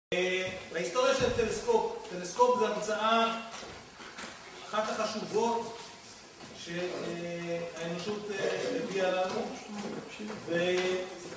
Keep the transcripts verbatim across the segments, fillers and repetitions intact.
בהיסטוריה של טלסקופ, טלסקופ זה המצאה אחת החשובות שהאנושות הביאה לנו, והיא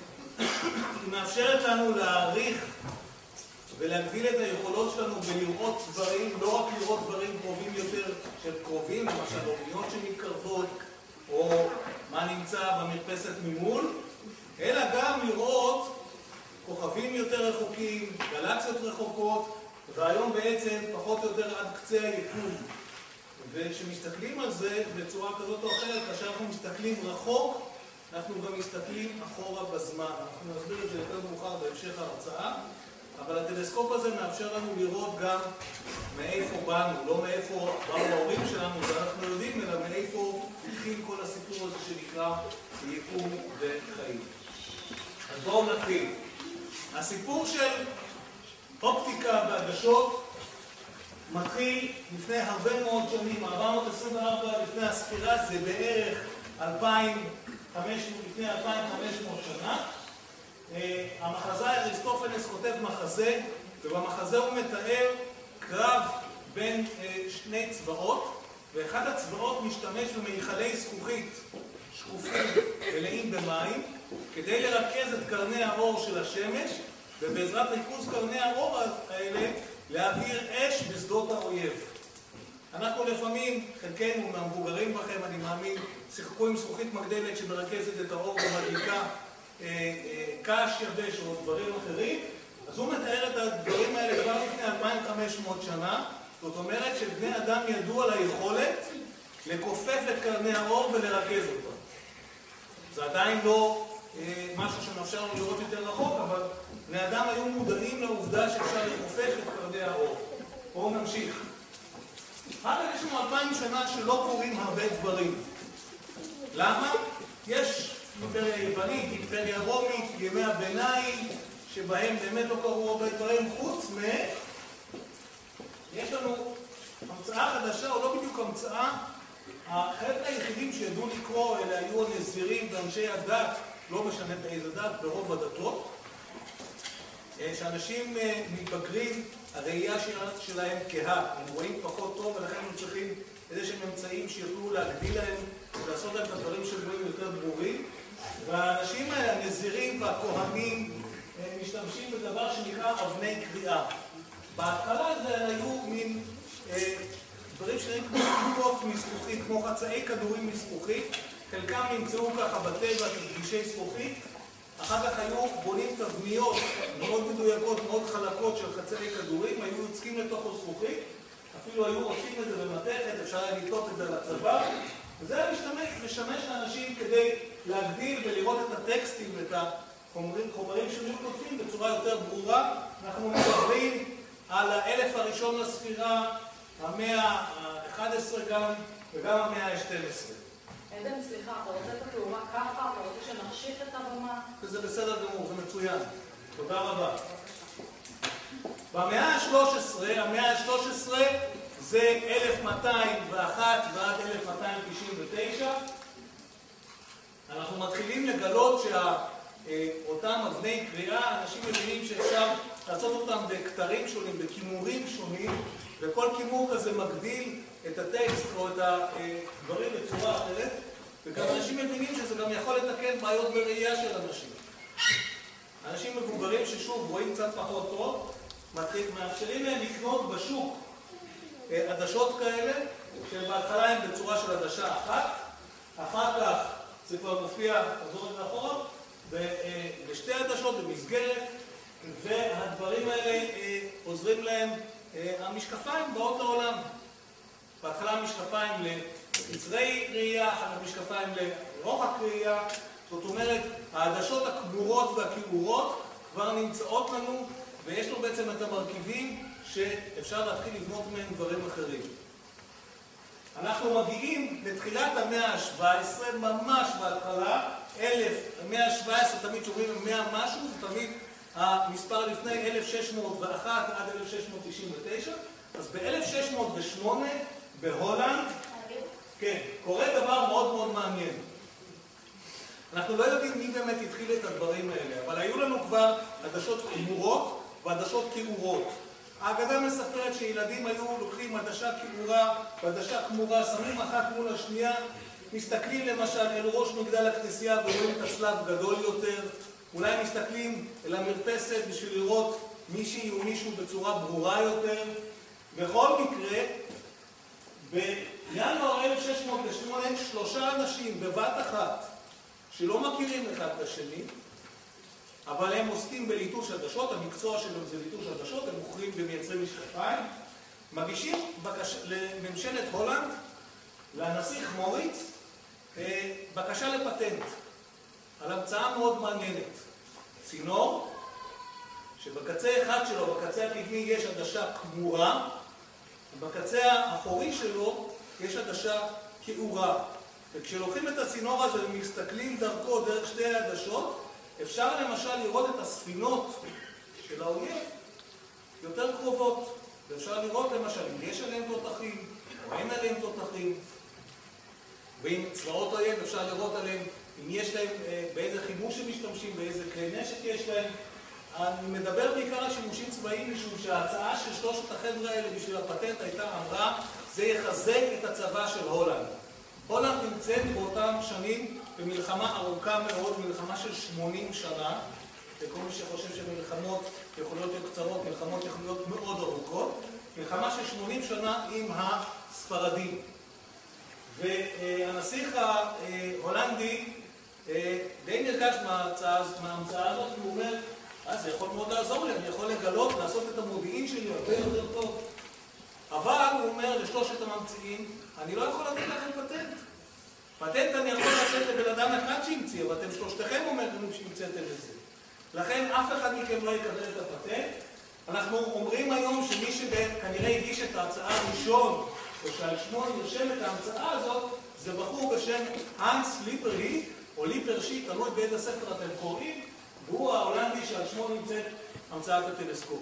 מאפשרת לנו להעריך ולהגדיל את היכולות שלנו ולראות דברים, לא רק לראות דברים קרובים יותר של קרובים, למשל אוניות שמתקרבות או מה נמצא במרפסת ממול, אלא גם לראות כוכבים יותר רחוקים, גלקסיות רחוקות, והיום בעצם פחות או יותר עד קצה היקום. וכשמסתכלים על זה בצורה כזאת או אחרת, כאשר אנחנו מסתכלים רחוק, אנחנו גם מסתכלים אחורה בזמן. אנחנו נסביר את זה יותר מאוחר בהמשך ההרצאה, אבל הטלסקופ הזה מאפשר לנו לראות גם מאיפה באנו, לא מאיפה באו ההורים שלנו, ואנחנו יודעים, אלא מאיפה התחיל כל הסיפור הזה שנקרא יקום וחיים. אז בואו נתחיל. הסיפור של אופטיקה ועדשות מתחיל לפני הרבה מאוד שנים, ארבע מאות עשרים וארבע לפני הספירה, זה בערך אלפיים וחמש מאות, לפני אלפיים וחמש מאות שנה. המחזאי אריסטופנס כותב מחזה, ובמחזה הוא מתאר קרב בין שני צבאות, ואחד הצבאות משתמש במכלי זכוכית שקופים מלאים במים, כדי לרכז את קרני האור של השמש, ובעזרת ריכוז קרני האור האלה להעביר אש בשדות האויב. אנחנו לפעמים, חלקנו מהמבוגרים בכם, אני מאמין, שיחקו עם זכוכית מגדלת שמרכזת את האור ומדליקה אה, אה, קש יבש או דברים אחרים, אז הוא מתאר את הדברים האלה כבר לפני אלפיים וחמש מאות שנה. זאת אומרת שבני אדם ידעו על היכולת לכופף את קרני האור ולרכז אותם. זה עדיין לא אה, משהו שמאפשר לנו לראות יותר רחוק, אבל בני אדם היו מודעים לעובדה שאפשר לכופף את קרני האור. בואו נמשיך. אחר כך יש לנו אלפיים שנה שלא קורים הרבה דברים. למה? יש אימפריה יוונית, אימפריה רומית, ימי הביניים, שבהם באמת לא קרו הרבה דברים, חוץ מ... יש לנו המצאה חדשה, או לא בדיוק המצאה, החלק היחידים שידעו לקרוא, אלה היו הנזירים ואנשי הדת, לא משנה באיזה דת, ברוב הדתות, שאנשים מתבגרים, הראייה שלהם כהה, הם רואים פחות טוב, ולכן הם צריכים איזה שהם אמצעים שיוכלו להגדיל להם ולעשות להם את הדברים שרואים יותר ברורים. והאנשים האלה, הנזירים והכהנים, משתמשים בדבר שנקרא אבני קריאה. בהתחלה זה היו מין אה, דברים שנראים כמו חלקות מזכוכית, כמו חצאי כדורים מזכוכית, חלקם נמצאו ככה בטבע כגבישי זכוכית, אחר כך היו בונים תבניות מאוד מדויקות, מאוד חלקות של חצאי כדורים, היו יוצקים לתוך הזכוכית, אפילו היו עושים את זה במתכת, אפשר היה לתלות את זה לצבא, וזה היה משתמש, משמש לאנשים כדי להגדיל ולראות את הטקסטים ואת החומרים, חומרים שהם כותבים בצורה יותר ברורה. אנחנו מדברים על האלף הראשון לספירה, המאה ה-אחת עשרה גם, וגם המאה ה-שתים עשרה. עדן, סליחה, אתה רוצה את התאורה ככה? אתה רוצה שנחשיך את הבמה? זה בסדר גמור, זה מצוין. תודה רבה. במאה ה-שלוש עשרה, המאה ה-שלוש עשרה זה אלף מאתיים ואחת ועד אלף מאתיים תשעים ותשע. אנחנו מתחילים לגלות שאותם אבני קריאה, אנשים מבינים שאפשר לעשות אותם בכתרים שונים, בכימורים שונים, וכל כימור כזה מגדיל את הטקסט או את הדברים בצורה אחרת, וגם אנשים מבינים שזה גם יכול לתקן בעיות בראייה של אנשים. אנשים מבוגרים ששוב רואים קצת פחות טוב, מאפשרים להם לקנות בשוק עדשות כאלה, שבהתחלה הם בצורה של עדשה אחת, אחר כך זה כבר מופיע, תחזור את זה אחורה, בשתי עדשות במסגרת, והדברים האלה עוזרים להם, המשקפיים באות לעולם. בהתחלה המשקפיים לקצרי ראייה, אחר כך המשקפיים לרוחק ראייה, זאת אומרת, העדשות הכמורות והכיעורות כבר נמצאות לנו, ויש לו בעצם את המרכיבים שאפשר להתחיל לבנות מהם דברים אחרים. אנחנו מגיעים לתחילת המאה ה-שבע עשרה, ממש בהתחלה, אלף, המאה ה-שבע עשרה, תמיד שאומרים מאה משהו, זה תמיד המספר לפני אלף שש מאות ואחת עד אלף שש מאות תשעים ותשע, אז ב-אלף שש מאות ושמונה בהולנד, כן, קורה דבר מאוד מאוד מעניין. אנחנו לא יודעים מי באמת התחיל את הדברים האלה, אבל היו לנו כבר עדשות כמורות ועדשות כעורות. האגדה מספרת שילדים היו לוקחים עדשה כעורה ועדשה כמורה, שמים אחת מול השנייה, מסתכלים למשל אל ראש מגדל הכנסייה ורואים את הצלב גדול יותר, אולי מסתכלים אל המרפסת בשביל לראות מישהי או מישהו בצורה ברורה יותר. בכל מקרה, בינואר אלף שש מאות ושמונה שלושה אנשים בבת אחת שלא מכירים אחד את השני, אבל הם עוסקים בליטוש עדשות, המקצוע שלהם זה ליטוש עדשות, הם מוכרים ומייצרים משקפיים, מגישים בקש... לממשלת הולנד, לנסיך מוריץ, בקשה לפטנט על המצאה מאוד מעניינת. צינור שבקצה אחד שלו, בקצה הקדמי יש עדשה כמורה, ובקצה האחורי שלו יש עדשה כעורה. וכשלוקחים את הצינור הזה ומסתכלים דרכו דרך שתי העדשות, אפשר למשל לראות את הספינות של האויב יותר קרובות, ואפשר לראות למשל אם יש עליהם תותחים או אין עליהם תותחים, ועם צבאות האויב אפשר לראות עליהם אם יש להם, באיזה חימוש הם משתמשים, באיזה כלי נשק יש להם. אני מדבר בעיקר על שימושים צבאיים, משום שההצעה של שלושת החבר'ה האלה בשביל הפטנט הייתה אמרה, זה יחזק את הצבא של הולנד. הולנד נמצאת באותם שנים במלחמה ארוכה מאוד, מלחמה של שמונים שנה, וכל מי שחושב שמלחמות יכולות להיות קצרות, מלחמות יכולות להיות מאוד ארוכות, מלחמה של שמונים שנה עם הספרדים. והנסיך ההולנדי די נרגש מההמצאה הזאת, הוא אומר, אז זה יכול מאוד לעזור לי, אני יכול לגלות, לעשות את המודיעין שלי הרבה יותר טוב. אבל הוא אומר לשלושת הממציאים, אני לא יכול לתת לכם פטנט. פטנט אני יכול לתת לבן אדם אחד שהמציא, אבל אתם שלושתכם אומרים שהמצאתם את זה. לכן אף אחד מכם לא יקבל את הפטנט. אנחנו אומרים היום שמי שכנראה הגיש את ההצעה הראשון, או שעל שמו נרשם את ההמצאה הזאת, זה בחור בשם הנס ליפרהי, או ליפרשי, תלוי באיזה ספר אתם קוראים, והוא ההולנדי שעל שמו נמצאת המצאת הטלסקופ.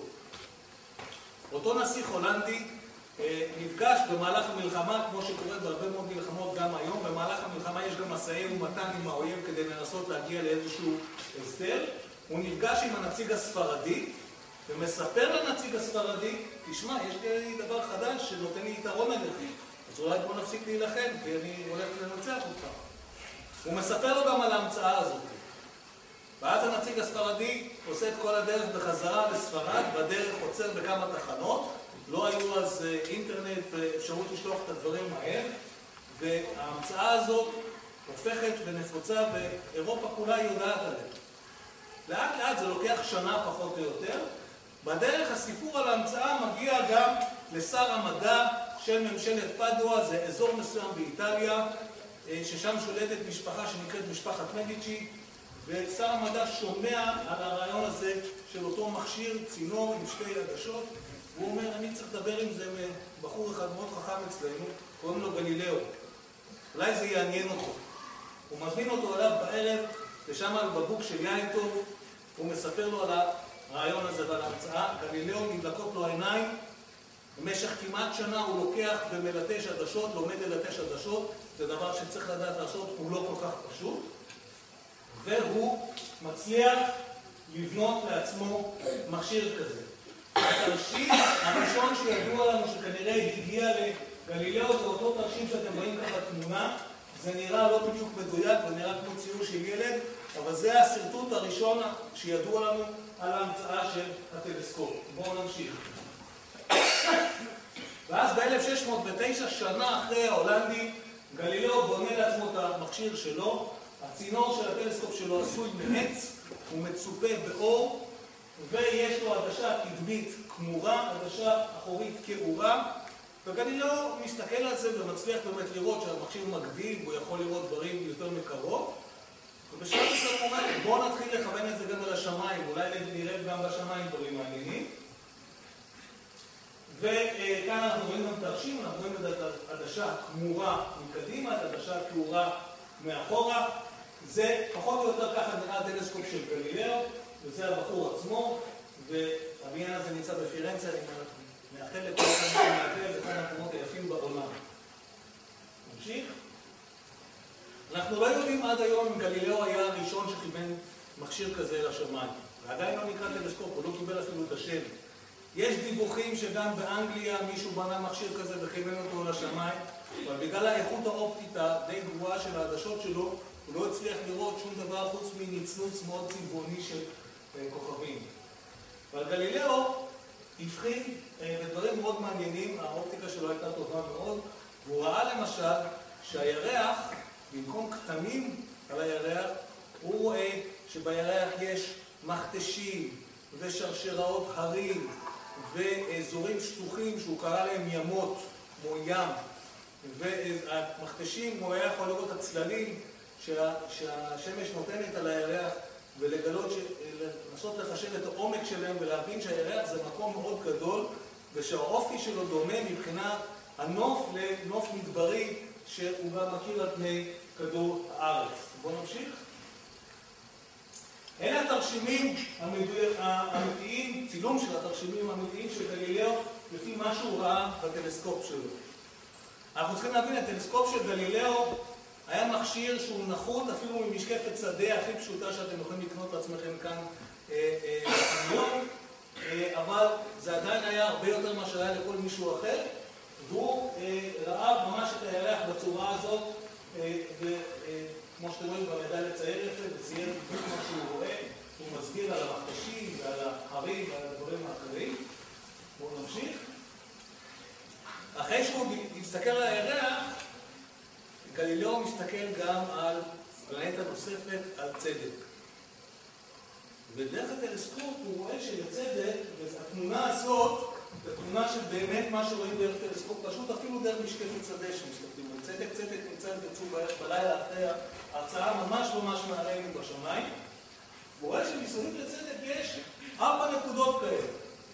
אותו נסיך הולנדי נפגש במהלך המלחמה, כמו שקורה בהרבה מאוד מלחמות גם היום. במהלך המלחמה יש גם משאי ומתן עם האויב כדי לנסות להגיע לאיזשהו הסדר. הוא נפגש עם הנציג הספרדי ומספר לנציג הספרדי, תשמע, יש לי דבר חדש שנותן לי יתרון עליך, אז אולי בוא נפסיק להילחם כי אני הולך לנצח אותך. הוא מספר לו גם על ההמצאה הזאת. ואז הנציג הספרדי עושה את כל הדרך בחזרה לספרד, בדרך עוצר בכמה תחנות, לא היו אז אינטרנט ואפשרות לשלוח את הדברים מהר, וההמצאה הזאת הופכת ונפוצה ואירופה כולה יודעת עליה. לאט לאט זה לוקח שנה פחות או יותר. בדרך הסיפור על ההמצאה מגיע גם לשר המדע של ממשלת פדואה, זה אזור מסוים באיטליה, ששם שולטת משפחה שנקראת משפחת מדיצ'י, ושר המדע שומע על הרעיון הזה של אותו מכשיר צינור עם שתי עדשות, והוא אומר, אני צריך לדבר עם זה עם בחור אחד מאוד חכם אצלנו, קוראים לו גלילאו. אולי זה יעניין אותו. הוא מזמין אותו עליו בערב, ושם על בקבוק של יין טוב, הוא מספר לו על הרעיון הזה ועל ההמצאה. גלילאו נדלקות לו העיניים, במשך כמעט שנה הוא לוקח ומלטש עדשות, לומד ללטש עדשות, זה דבר שצריך לדעת לעשות, הוא לא כל כך פשוט. והוא מצליח לבנות לעצמו מכשיר כזה. התרשים הראשון שידוע לנו שכנראה הגיע לגלילאו זה אותו תרשים שאתם רואים ככה תמונה, זה נראה לא בדיוק מדויק ונראה כמו ציור של ילד, אבל זה הסרטוט הראשון שידוע לנו על ההמצאה של הטלסקופ. בואו נמשיך. ואז ב-אלף שש מאות ותשע, שנה אחרי ההולנדי, גלילאו בונה לעצמו את המכשיר שלו. הצינור של הטלסקופ שלו עשוי מעץ, הוא מצופה באור, ויש לו עדשה קדמית כמורה, עדשה אחורית כעורה, וגלילאו מסתכל על זה ומצליח באמת לראות שהמכשיר מקדים, והוא יכול לראות דברים יותר מקרוב, ובשלב הזה הוא אומר, בואו נתחיל לכוון את זה גם על השמיים, אולי נראה גם בשמיים דברים מעניינים. וכאן אנחנו רואים גם תרשים, אנחנו רואים את העדשה כמורה מקדימה, את העדשה כעורה מאחורה. זה פחות או יותר ככה נראה הטלסקופ של גלילאו, וזה הבחור עצמו, והבניין הזה נמצא בפירנצה, אני מאחל לכל אחד מהגל, זה אחד המקומות היפים בעולם. נמשיך. אנחנו לא יודעים עד היום אם גלילאו היה הראשון שכיוון מכשיר כזה לשמיים. ועדיין לא נקרא טלסקופ, הוא לא קיבל אפילו את השם. יש דיווחים שגם באנגליה מישהו בנה מכשיר כזה וכיוון אותו לשמיים, אבל בגלל האיכות האופטית הדי גבוהה של העדשות שלו, הוא לא הצליח לראות שום דבר חוץ מנצנוץ מאוד צבעוני של כוכבים. אבל גלילאו הבחין בדברים מאוד מעניינים, האופטיקה שלו הייתה טובה מאוד, והוא ראה למשל שהירח, במקום כתמים על הירח, הוא רואה שבירח יש מכתשים ושרשראות הרים ואזורים שטוחים שהוא קרא להם ימות, כמו ים, והמכתשים, הוא היה יכול לראות הצללים שה, שהשמש נותנת על הירח ולגלות, לנסות לחשב את העומק שלהם ולהבין שהירח זה מקום מאוד גדול ושהאופי שלו דומה מבחינת הנוף לנוף מדברי שהוא גם מכיר על פני כדור הארץ. בואו נמשיך. אלה התרשימים האמיתיים, צילום של התרשימים האמיתיים של גלילאו לפי מה שהוא ראה בטלסקופ שלו. אנחנו צריכים להבין, הטלסקופ של גלילאו היה מכשיר שהוא נחות אפילו ממשקפת שדה הכי פשוטה שאתם יכולים לקנות לעצמכם כאן בחניון, אבל זה עדיין היה הרבה יותר מה שהיה לכל מישהו אחר, והוא ראה ממש את הירח בצורה הזאת, כמו שאתם רואים גם ידע לצייר יפה וצייר בדיוק מה שהוא רואה, הוא מסביר על המכתשים ועל ההרים ועל הדברים האחרים. בואו נמשיך. אחרי שהוא יסתכל על הירח, גלילאו מסתכל גם על פלנטה נוספת, על צדק. ודרך הטלסקופ הוא רואה שלצדק, והתמונה הזאת, זו תמונה של באמת מה שרואים דרך טלסקופ, פשוט אפילו דרך משקפת שדה שמסתכלים על צדק. צדק נמצא בצור בלילה אחרי ההרצאה ממש ממש מעלינו בשמיים. הוא רואה שמסביב לצדק יש ארבע נקודות כאלה.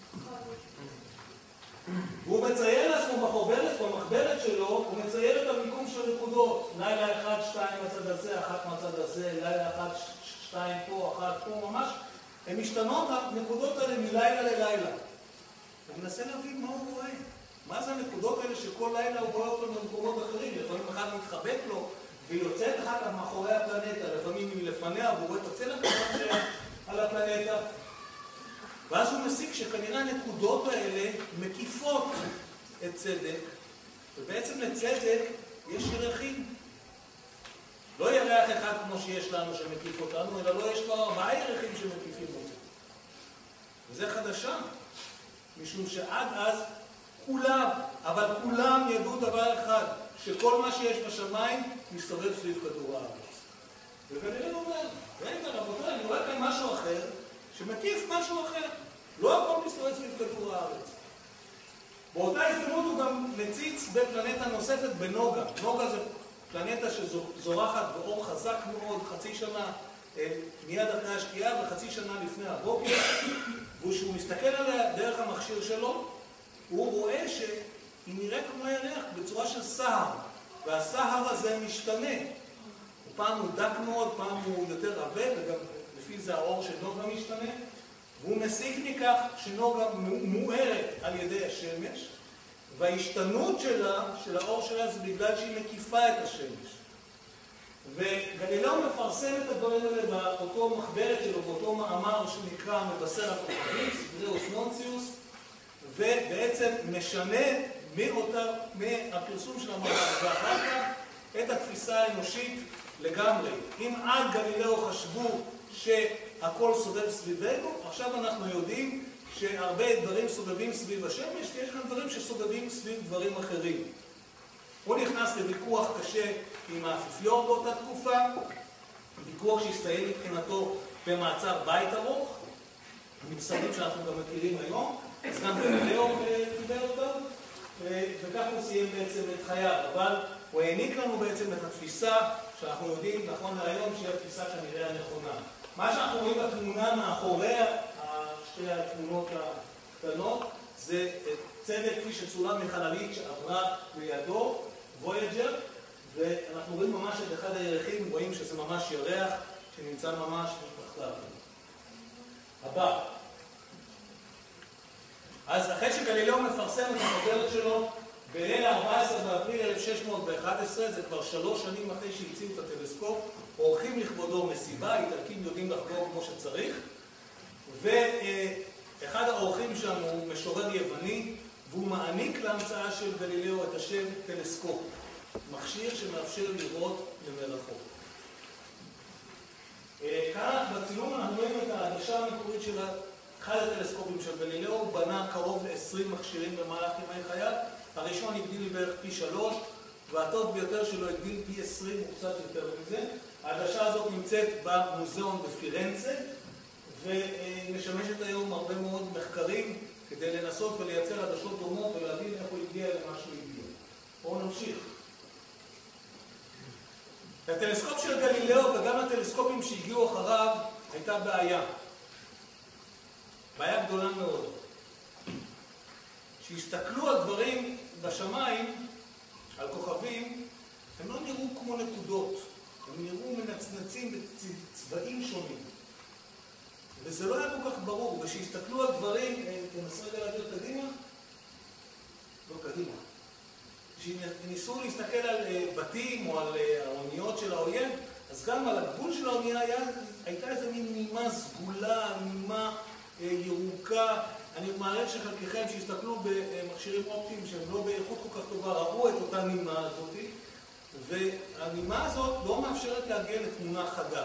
והוא מצייר לעצמו בחוברת, במחברת שלו, הוא מצייר את המיקום של נקודות. לילה אחד, שתיים מהצד הזה, אחת מהצד הזה, לילה אחד, שתיים פה, אחת פה, ממש. הן משתנות הנקודות האלה מלילה ללילה. הוא מנסה להבין מה הוא רואה. מה זה הנקודות האלה שכל לילה הוא רואה אותם במקומות אחרים? לפעמים אחד מתחבק לו ויוצאת אחת מאחורי הפלנטה, לפעמים היא לפניה והוא רואה את הצלע על הפלנטה. ואז הוא מסיק שכנראה הנקודות האלה מקיפות את צדק, ובעצם לצדק יש ירחים. לא ירח אחד כמו שיש לנו שמקיף אותנו, אלא לא יש כבר ארבעה ירחים שמקיפים אותנו. וזה חדשה, משום שעד אז כולם, אבל כולם ידעו דבר אחד, שכל מה שיש בשמיים מסתובב סביב כדור הארץ. וכנראה הוא אומר, רגע רבותיי, אני רואה כאן משהו אחר, שמקיף משהו אחר. לא הכל מסתובב סביב כדור הארץ. באותה הזדמנות הוא גם מציץ בפלנטה נוספת בנוגה. נוגה זה פלנטה שזורחת באור חזק מאוד, חצי שנה מיד אחרי השקיעה וחצי שנה לפני הבוקר. וכשהוא מסתכל עליה דרך המכשיר שלו, הוא רואה שהיא נראית כמו הירח בצורה של סהר. והסהר הזה משתנה. פעם הוא דק מאוד, פעם הוא יותר עבה, וגם לפי זה האור של נוגה משתנה. והוא מסיק מכך שנוגה מוארת על ידי השמש, וההשתנות שלה, של האור שלה, זה בגלל שהיא מקיפה את השמש. וגלילאו מפרסם את הדברים האלה באותו מחברת שלו, באותו מאמר שנקרא מבשר הכוכבים, סדריוס נונציוס, ובעצם משנה מאותה, מהפרסום של המאמר ואחר כך את התפיסה האנושית לגמרי. אם עד גלילאו חשבו שהכל סובב סביבנו, עכשיו אנחנו יודעים שהרבה דברים סובבים סביב השמש, כי יש כאן דברים שסובבים סביב דברים אחרים. הוא נכנס לוויכוח קשה עם האפיפיור באותה תקופה, ויכוח שהסתיים מבחינתו במעצר בית ארוך, מצטערים שאנחנו גם מכירים היום, אז גם גלילאו קיבל אותם, וכך הוא סיים בעצם את חייו, אבל הוא העניק לנו בעצם את התפיסה שאנחנו יודעים נכון להיום שהיא התפיסה כנראה הנכונה. מה שאנחנו רואים בתמונה מאחורי שתי התמונות הקטנות זה צדק כפי שצולם מחללית שעברה לידו, וויג'ר, ואנחנו רואים ממש את אחד הירחים, רואים שזה ממש ירח שנמצא ממש מתחתיו. הבא. אז אחרי שגלילאו מפרסם את המחברת שלו בליל ה-ארבעה עשר באפריל אלף שש מאות ואחת עשרה, זה כבר שלוש שנים אחרי שהציעו את הטלסקופ, עורכים לכבודו מסיבה, איטלקים יודעים לחגוג כמו שצריך, ואחד האורחים שם הוא משורר יווני, והוא מעניק להמצאה של גלילאו את השם טלסקופ, מכשיר שמאפשר לראות למרחוק. כאן בצילום אנחנו רואים את העדשה המקורית של אחד הטלסקופים של גלילאו. הוא בנה קרוב ל-עשרים מכשירים במהלך ימי חייו. הראשון הגדיל בערך פי שלוש, והטוב ביותר שלו הגדיל פי עשרים, הוא קצת יותר מזה. העדשה הזאת נמצאת במוזיאון בפירנצה, ומשמשת היום הרבה מאוד מחקרים כדי לנסות ולייצר עדשות דומות ולהבין איך הוא הגיע למה שהוא הגיע. בואו נמשיך. לטלסקופ של גלילאו וגם לטלסקופים שהגיעו אחריו הייתה בעיה. בעיה גדולה מאוד. כשהסתכלו על דברים בשמיים, על כוכבים, הם לא נראו כמו נקודות. הם נראו מנצנצים בצבעים שונים. וזה לא היה כל כך ברור. וכשהסתכלו על דברים, תנסה רגע להגיד קדימה? לא קדימה. כשניסו להסתכל על בתים או על האוניות של האויב, אז גם על הגבול של האונייה היה, הייתה איזו מין נימה סגולה, נימה ירוקה. אני מעריך שחלקכם שהסתכלו במכשירים אופטיים שהם לא באיכות כל כך טובה, ראו את אותה נימה הזאת, והנימה הזאת לא מאפשרת להגיע לתמונה חדה.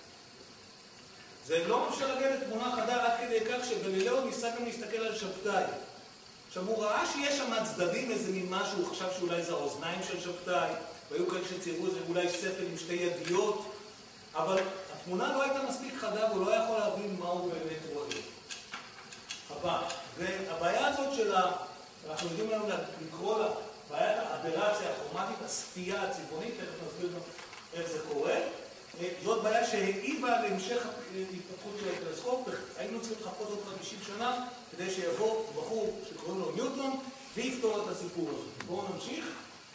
זה לא מאפשר להגיע לתמונה חדה עד כדי כך שגלילאו ניסה גם להסתכל על שבתאי. עכשיו, הוא ראה שיש שם צדדים איזה ממה שהוא חשב שאולי זה האוזניים של שבתאי, והיו כאלה שציירו איזה אולי ספל עם שתי ידיות, אבל התמונה לא הייתה מספיק חדה והוא לא יכול להבין מה הוא באמת רואה. הבא, והבעיה הזאת של ה... אנחנו יודעים לנו לקרוא לה בעיית האברציה הכרומטית, הסטייה הצבעונית, תכף נסביר גם איך זה קורה. זאת בעיה שהעיבה להמשך ההתפתחות של הטלסקופ, והיינו צריכים לחכות עוד חמישים שנה כדי שיבוא בחור שקוראים לו ניוטון ויפתור את הסיפור הזה. בואו נמשיך.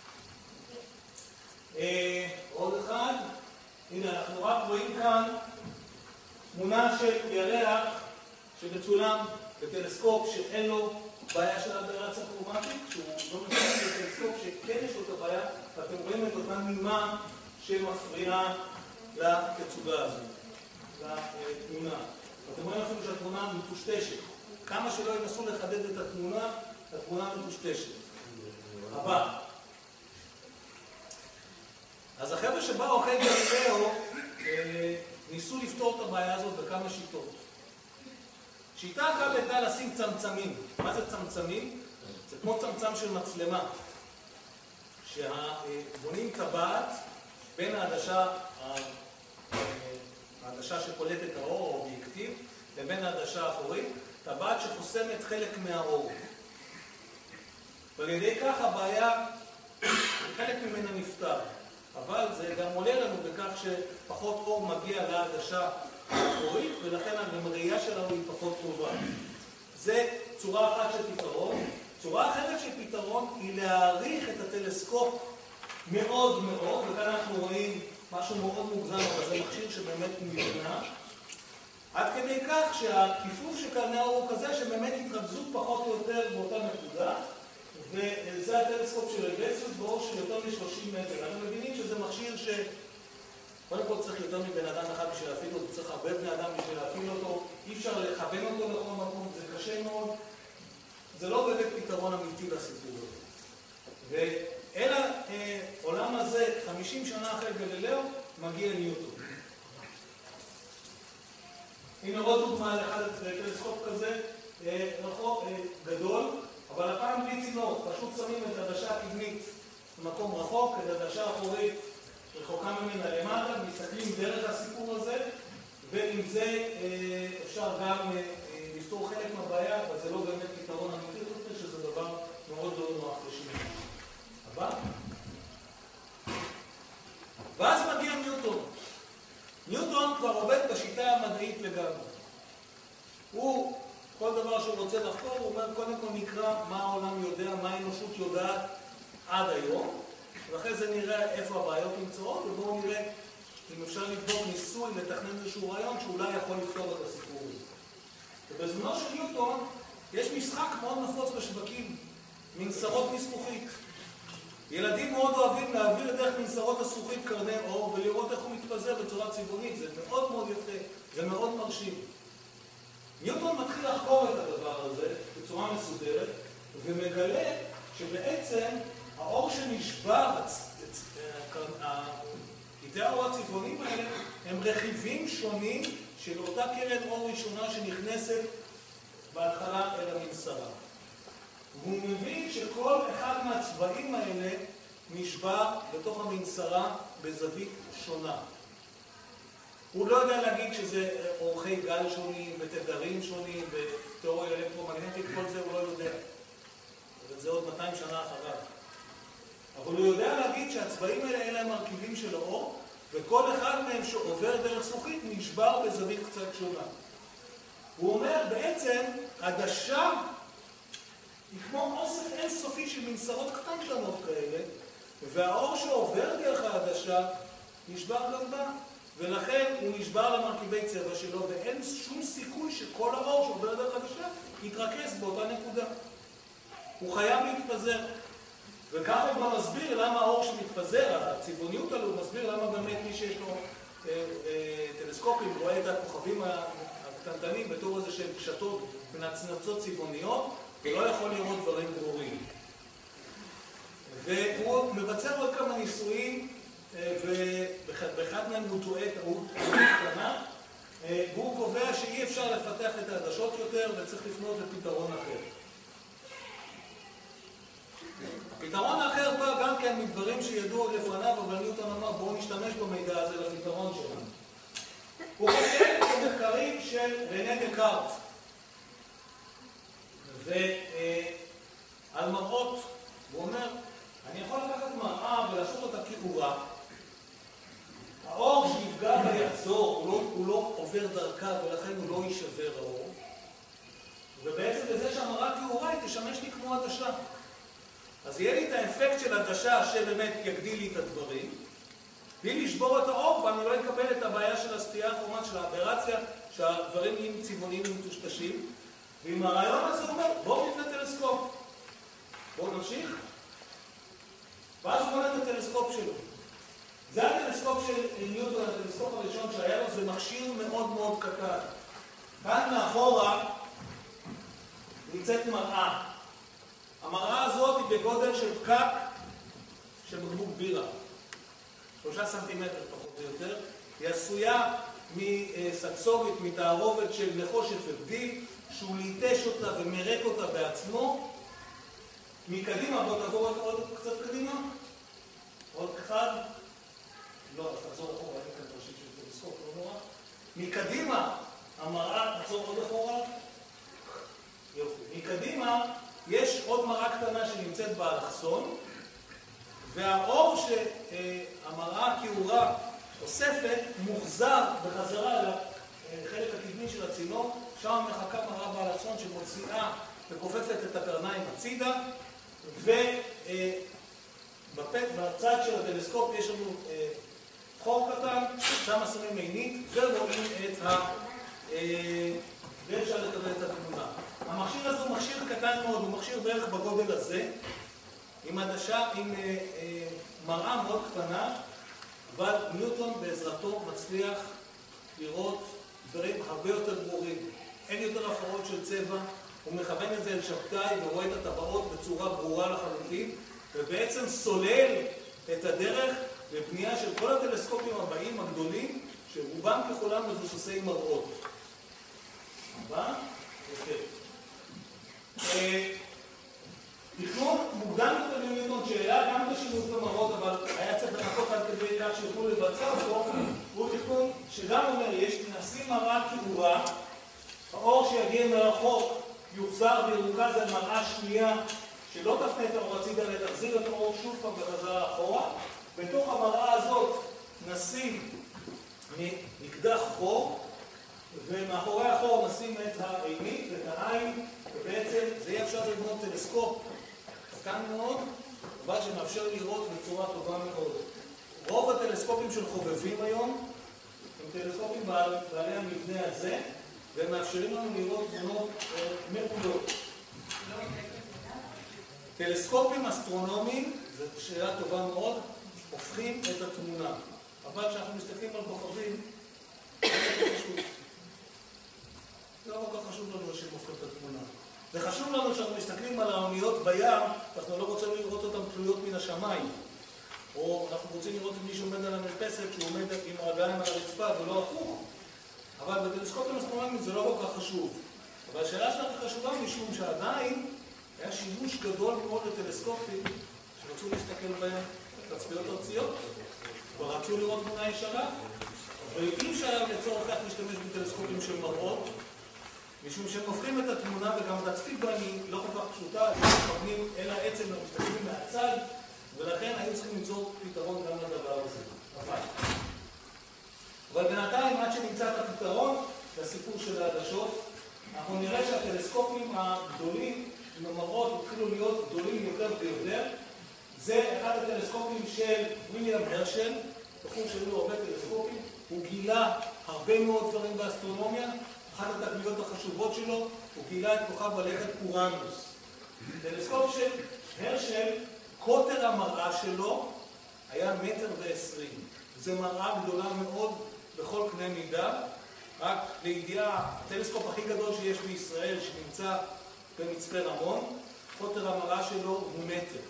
עוד אחד. הנה, אנחנו רק רואים כאן תמונה של ירח שמצולם בטלסקופ שאין לו בעיה של אברציה כרומטית, שהוא לא מצולם בטלסקופ שכן יש לו את הבעיה, ואתם רואים את אותה נימה שמפריעה לתצוגה הזו, לתמונה. ואתם רואים אפילו שהתמונה מטושטשת. כמה שלא ינסו לחדד את התמונה, התמונה מטושטשת. הבא. אז החבר'ה שבאו אחרי גלילאו ניסו לפתור את הבעיה הזאת בכמה שיטות. שיטה אחת הייתה לשים צמצמים. מה זה צמצמים? זה כמו צמצם של מצלמה. שבונים טבעת בין העדשה, העדשה שפולטת האור, האובייקטיב, לבין העדשה האחורית, טבעת שחוסמת חלק מהאור. ועל ידי כך הבעיה, חלק ממנה נפתר. אבל זה גם עולה לנו בכך שפחות אור מגיע לעדשה האחורית, ולכן המראייה שלנו היא פחות טובה. זה צורה אחת של פתרון. צורה אחרת של פתרון היא להעריך את הטלסקופ מאוד מאוד, וכאן אנחנו רואים משהו מאוד מוגזם, אבל זה מכשיר שבאמת נבנה, עד כדי כך שהכיפוף שקרני האור הוא כזה שבאמת התרכזות פחות או יותר באותה נקודה, וזה הטלסקופ של אגלסיוס באור של יותר מ-שלושים מטר. אנחנו מבינים שזה מכשיר ש... קודם כל צריך יותר מבן אדם אחד בשביל להפעיל אותו, צריך הרבה בני אדם בשביל להפעיל אותו, אי אפשר לכוון אותו לכל מקום, זה קשה מאוד. זה לא באמת פתרון אמיתי לסיפור הזה. ואל העולם הזה, חמישים שנה אחרי גלילאו, מגיע ניוטון. הנה עוד דוגמה לאחד טלסקופ כזה, רחוק, גדול, אבל הפעם בלי צינור, פשוט שמים את העדשה הקדמית במקום רחוק, את העדשה האחורית רחוקה ממנה למטה, מסתכלים דרך הסיפור הזה, ועם זה אפשר גם לפתור חלק מהבעיה, אבל זה לא באמת פתרון אמיתי, שזה דבר מאוד לא נוח לשימוש. הבא. ואז מגיע ניוטון. ניוטון כבר עובד בשיטה המדעית לגמרי. הוא, כל דבר שהוא רוצה לחקור, הוא אומר, קודם כל נקרא מה העולם יודע, מה האנושות יודעת עד היום, ואחרי זה נראה איפה הבעיות נמצאות, ובואו נראה אם אפשר לבדוק ניסוי, לתכנן איזשהו רעיון שאולי יכול לפתור את הסיפור הזה. ובזמנו של ניוטון יש משחק מאוד נפוץ בשווקים, מנסרות מזכוכית. ילדים מאוד אוהבים להעביר דרך מנסרות הזכוכית קרני אור ולראות איך הוא מתפזר בצורה צבעונית. זה מאוד מאוד יפה, זה מאוד מרשים. ניוטון מתחיל לחקור את הדבר הזה בצורה מסודרת, ומגלה שבעצם האור שנשבר, קטעי האור הצבעוניים האלה, הם רכיבים שונים של אותה קרן אור ראשונה שנכנסת בהתחלה אל המנסרה. והוא מבין שכל אחד מהצבעים האלה נשבר בתוך המנסרה בזווית שונה. הוא לא יודע להגיד שזה אורכי גל שונים ותדרים שונים ותיאוריה אלקטרומגנטית, כל זה הוא לא יודע. וזה עוד מאתיים שנה אחריו. אבל הוא יודע להגיד שהצבעים האלה אלה הם מרכיבים של האור, וכל אחד מהם שעובר דרך זכוכית נשבר בזווית קצת שונה. הוא אומר בעצם, עדשה היא כמו אוסף אינסופי של מנסרות קטנטנות כאלה, והאור שעובר דרך העדשה נשבר גם בה, ולכן הוא נשבר למרכיבי צבע שלו, ואין שום סיכוי שכל האור שעובר דרך העדשה יתרכז באותה נקודה. הוא חייב להתפזר. וככה הוא גם מסביר למה האור שמתפזר, הצבעוניות עלו, הוא מסביר למה באמת מי שיש לו אה, אה, טלסקופים רואה את הכוכבים הקטנטנים בתור איזה שהם פשטות ונצנצות צבעוניות, ולא יכול לראות דברים ברורים. והוא מבצע עוד כמה ניסויים, ובאחד מהם הוא טועה טעות קטנה, והוא קובע שאי אפשר לפתח את העדשות יותר וצריך לפנות לפתרון אחר. הפתרון האחר בא גם כן מדברים שידעו עוד לפניו, אבל ניוטון אמר בואו נשתמש במידע הזה לפתרון שלנו. הוא חושב במחקרים של רנה דקארט, ועל מראות, הוא אומר, אני יכול לקחת מראה ולעשות אותה כאורה, האור שיפגע בה יחזור, הוא לא, הוא לא עובר דרכה ולכן הוא לא יישבר האור, ובעצם בזה שהמראה כאורה היא תשמש לי כמו עדשה. אז יהיה לי את האפקט של עדשה שבאמת יגדיל לי את הדברים, בלי לשבור את האור ואני לא אקבל את הבעיה של הסטייה האחרונה, של האברציה, שהדברים נהיים צבעוניים ומטושטשים. ועם הרעיון הזה הוא אומר, בואו נבנה טלסקופ. בואו נמשיך. ואז הוא בונה את הטלסקופ שלו. זה הטלסקופ של ניוטון, הטלסקופ הראשון שהיה לו, זה מכשיר מאוד מאוד קטן. כאן מאחורה נמצאת מראה. המראה הזאת היא בגודל של פקק של בקבוק בירה. שלושה סנטימטר פחות או יותר. היא עשויה מסקסורית, מתערובת של נחושת וגדיל, שהוא ליטש אותה ומרק אותה בעצמו. מקדימה, בוא תעבור עוד קצת קדימה. עוד אחד. לא, אז תחזור אחורה, אין כאן ראשית של טלסקופ, לא נורא. מקדימה, המראה, תחזור עוד אחורה. יופי. מקדימה, יש עוד מראה קטנה שנמצאת באלכסון, והאור שהמראה כאורה אוספת מוחזר בחזרה לחלק הקדמי של הצינור, שם מחכה מראה באלכסון שמוציאה וכופפת את הקרניים הצידה, ובצד של הטלסקופ יש לנו חור קטן, שם שמים עינית ורואים את ה... ואפשר לקבל את התמונה. המכשיר הזה הוא מכשיר קטן מאוד, הוא מכשיר בערך בגודל הזה, עם עדשה, עם אה, אה, מראה מאוד קטנה, אבל ניוטון בעזרתו מצליח לראות דברים הרבה יותר ברורים. אין יותר הפרעות של צבע, הוא מכוון את זה אל שבתאי ורואה את הטבעות בצורה ברורה לחלוטין, ובעצם סולל את הדרך לבנייה של כל הטלסקופים הבאים הגדולים, שרובם ככולם מבוססי מראות. הבא? יפה. תכנון מוקדם יותר לניוטון שהעלה גם את השימוש במראות, אבל היה צריך לחכות עד כדי כך שיוכלו לבצע אותו. הוא תכנון שגם אומר, יש נשים מראה כאורה, האור שיגיע מרחוק יוחזר וירוכז על מראה שנייה שלא תפנה את האור הצידה ותחזיר את האור שוב פעם בחזרה אחורה. בתוך המראה הזאת נשים מקדח חור, ומאחורי החור נשים את העינית ואת העין, ובעצם זה יהיה אפשר לבנות טלסקופ קטן מאוד, אבל שמאפשר לראות בצורה טובה מאוד. רוב הטלסקופים של חובבים היום הם טלסקופים בעלי המבנה הזה, והם מאפשרים לנו לראות תמונות מעולות. טלסקופים אסטרונומיים, זו שאלה טובה מאוד, הופכים את התמונה. אבל כשאנחנו מסתכלים על כוכבים, זה לא כל כך חשוב. לנו שהם הופכים את התמונה. זה חשוב לנו שאנחנו מסתכלים על האוניות בים, אנחנו לא רוצים לראות אותן תלויות מן השמיים. או אנחנו רוצים לראות אם מישהו עומד על המרפסת שהוא עומד עם הרגליים על הרצפה ולא הפוך. אבל בטלסקופים אסטרונומיים זה לא כל כך חשוב. אבל השאלה שלנו חשובה משום שעדיין היה שימוש גדול מאוד לטלסקופים שרצו להסתכל בהם תצפיות ארציות, ורצו לראות תמונה ישרה, ואי אפשר לצורך כך להשתמש בטלסקופים של מראות, משום שהם הופכים את התמונה וגם התצפית בה היא לא כל כך פשוטה, הם מכוונים אל העצם ומסתכלים מהצד, ולכן היו צריכים למצוא פתרון גם לדבר הזה. אבל, אבל בינתיים עד שנמצא את הפתרון לסיפור של העדשות, אנחנו נראה שהטלסקופים הגדולים עם המראות התחילו להיות גדולים יותר ויותר. זה אחד הטלסקופים של ויליאם הרשל, בחור שהיו לו הרבה טלסקופים. הוא גילה הרבה מאוד דברים באסטרונומיה. אחת התגליות החשובות שלו, הוא גילה את כוכב הלכת אורנוס. טלסקופ של הרשל, קוטר המראה שלו היה מטר ועשרים. זו מראה גדולה מאוד בכל קנה מידה. רק לידיעה, הטלסקופ הכי גדול שיש בישראל, שנמצא במצפה רמון, קוטר המראה שלו הוא מטר.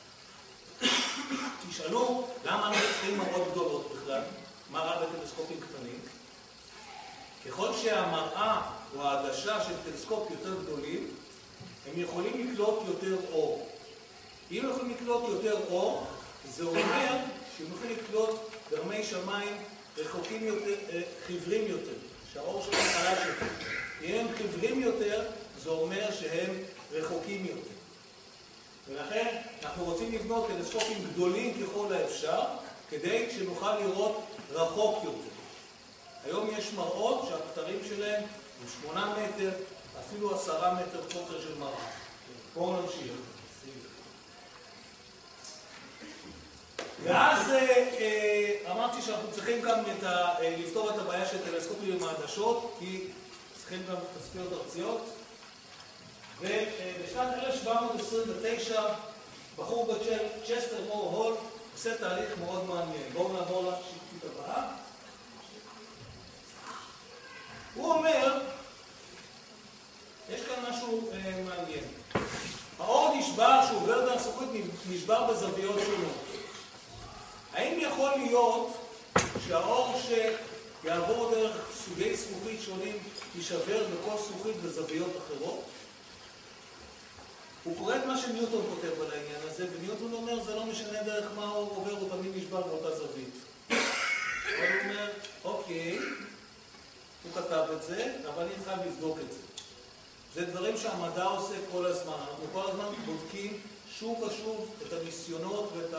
תשאלו, למה אנחנו צריכים מראות גדולות בכלל? מה רע בטלסקופים קטנים? ככל שהמראה או העדשה של טלסקופ יותר גדולים, הם יכולים לקלוט יותר אור. אם הם יכולים לקלוט יותר אור, זה אומר שהם יכולים לקלוט גרמי שמיים רחוקים יותר, חיוורים יותר. שהאור שלהם חלש יותר. אם הם חיוורים יותר, זה אומר שהם רחוקים יותר. ולכן אנחנו רוצים לבנות טלסקופים גדולים ככל האפשר, כדי שנוכל לראות רחוק יותר. היום יש מראות שהקטרים שלהם הם שמונה מטר, אפילו עשרה מטר קוטר של מראה. בואו נמשיך. ואז אמרתי שאנחנו צריכים גם לפתור את הבעיה של טלסקופים עם העדשות, כי צריכים גם תצפיות ארציות. ובשנת אלף שבע מאות עשרים ותשע, בחור בשם צ'סטר מור הול עושה תהליך מאוד מעניין. בואו נעבור לשקופית הבאה. הוא אומר, יש כאן משהו מעניין. האור נשבר, שהוא עובר דרך זכוכית, נשבר בזוויות שונות. האם יכול להיות שהאור שיעבור דרך סוגי זכוכית שונים יישבר בכל זכוכית בזוויות אחרות? הוא קורא את מה שניוטון כותב על העניין הזה, וניוטון אומר, זה לא משנה דרך מה האור עובר, הוא תמיד נשבר באותה זווית. אבל הוא אומר, אוקיי, הוא כתב את זה, אבל אני חייב לבדוק את זה. זה דברים שהמדע עושה כל הזמן. אנחנו כל הזמן בודקים שוב ושוב את הניסיונות ואת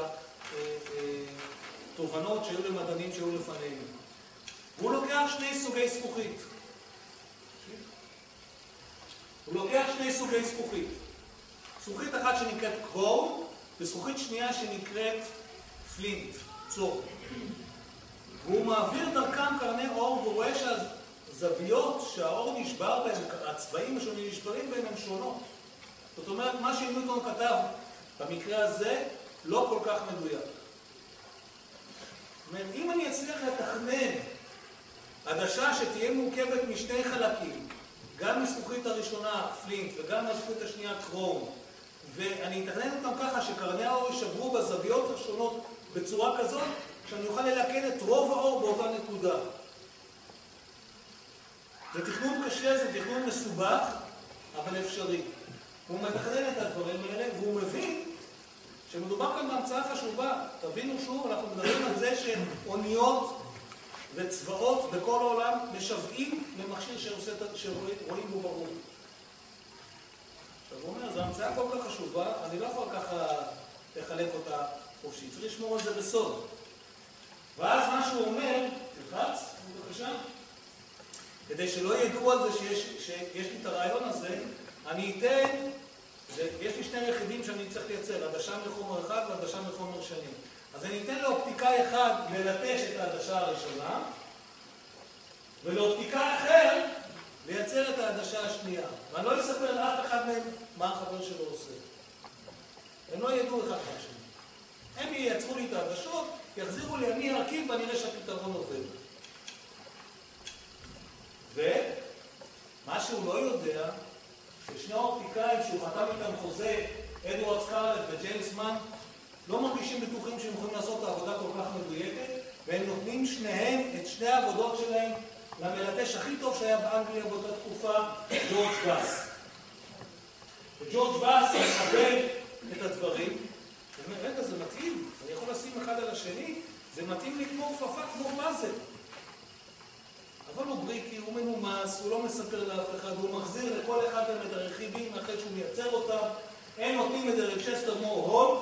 התובנות שהיו למדענים שהיו לפנינו. הוא לוקח שני סוגי זכוכית. הוא לוקח שני סוגי זכוכית. זכוכית אחת שנקראת קרום, וזכוכית שנייה שנקראת פלינט, צור. והוא מעביר דרכם קרני אור, והוא רואה שהזוויות שהאור נשבר בהן, הצבעים השונים נשברים בהן, הן שונות. זאת אומרת, מה שניוטון כתב במקרה הזה לא כל כך מדויק. זאת אומרת, אם אני אצליח לתכנן עדשה שתהיה מורכבת משני חלקים, גם מזכוכית הראשונה, פלינט, וגם מזכוכית השנייה, קרום, ואני אתכנן אותם ככה שקרני האור יישברו בזוויות השונות בצורה כזאת, שאני אוכל ללכן את רוב האור באותה נקודה. זה תכנון קשה, זה תכנון מסובך, אבל אפשרי. הוא מתכנן את הדברים האלה, והוא מבין שמדובר כאן בהמצאה חשובה. תבינו שוב, אנחנו מדברים על זה שאוניות וצבאות בכל העולם משוועים למכשיר שרואים בו ברור. עכשיו הוא אומר, זו המצאה כל כך חשובה, אני לא יכול ככה לחלק אותה חופשי, צריך לשמור על זה בסוד. ואז מה שהוא אומר, תלחץ, בבקשה, כדי שלא ידעו על זה שיש, שיש לי את הרעיון הזה, אני אתן, זה, יש לי שני רכיבים שאני צריך לייצר, עדשה מחומר אחד ועדשה מחומר שני. אז אני אתן לאופטיקאי אחד ללטש את העדשה הראשונה, ולאופטיקאי אחר לייצר את העדשה השנייה. ואני לא אספר לאף אחד מהם מה החבר שלו עושה. הם לא ידעו אחד מהשני. הם ייצרו לי את העדשות, יחזירו לי, אני ארכיב ואני אראה שהפתרון עובד. ומה שהוא לא יודע, שהוא חתם איתם חוזה, אדוארד סקרלט וג'יימס מן, לא מרגישים בטוחים שהם יכולים לעשות את העבודה כל כך מדויקת, והם נותנים שניהם את שני העבודות שלהם למלטש הכי טוב שהיה באנגליה באותה תקופה, ג'ורג' באס. וג'ורג' באס מקבל את הדברים, ואומר, רגע, זה מתאים, אני יכול לשים אחד על השני, זה מתאים לי כמו כפפה, כמו פאזל. אבל הוא בריקי, הוא מנומס, הוא לא מספר לאף אחד, הוא מחזיר לכל אחד מהם את הרכיבים אחרי שהוא מייצר אותם, הם נותנים את זה לצ'סטר מור הול,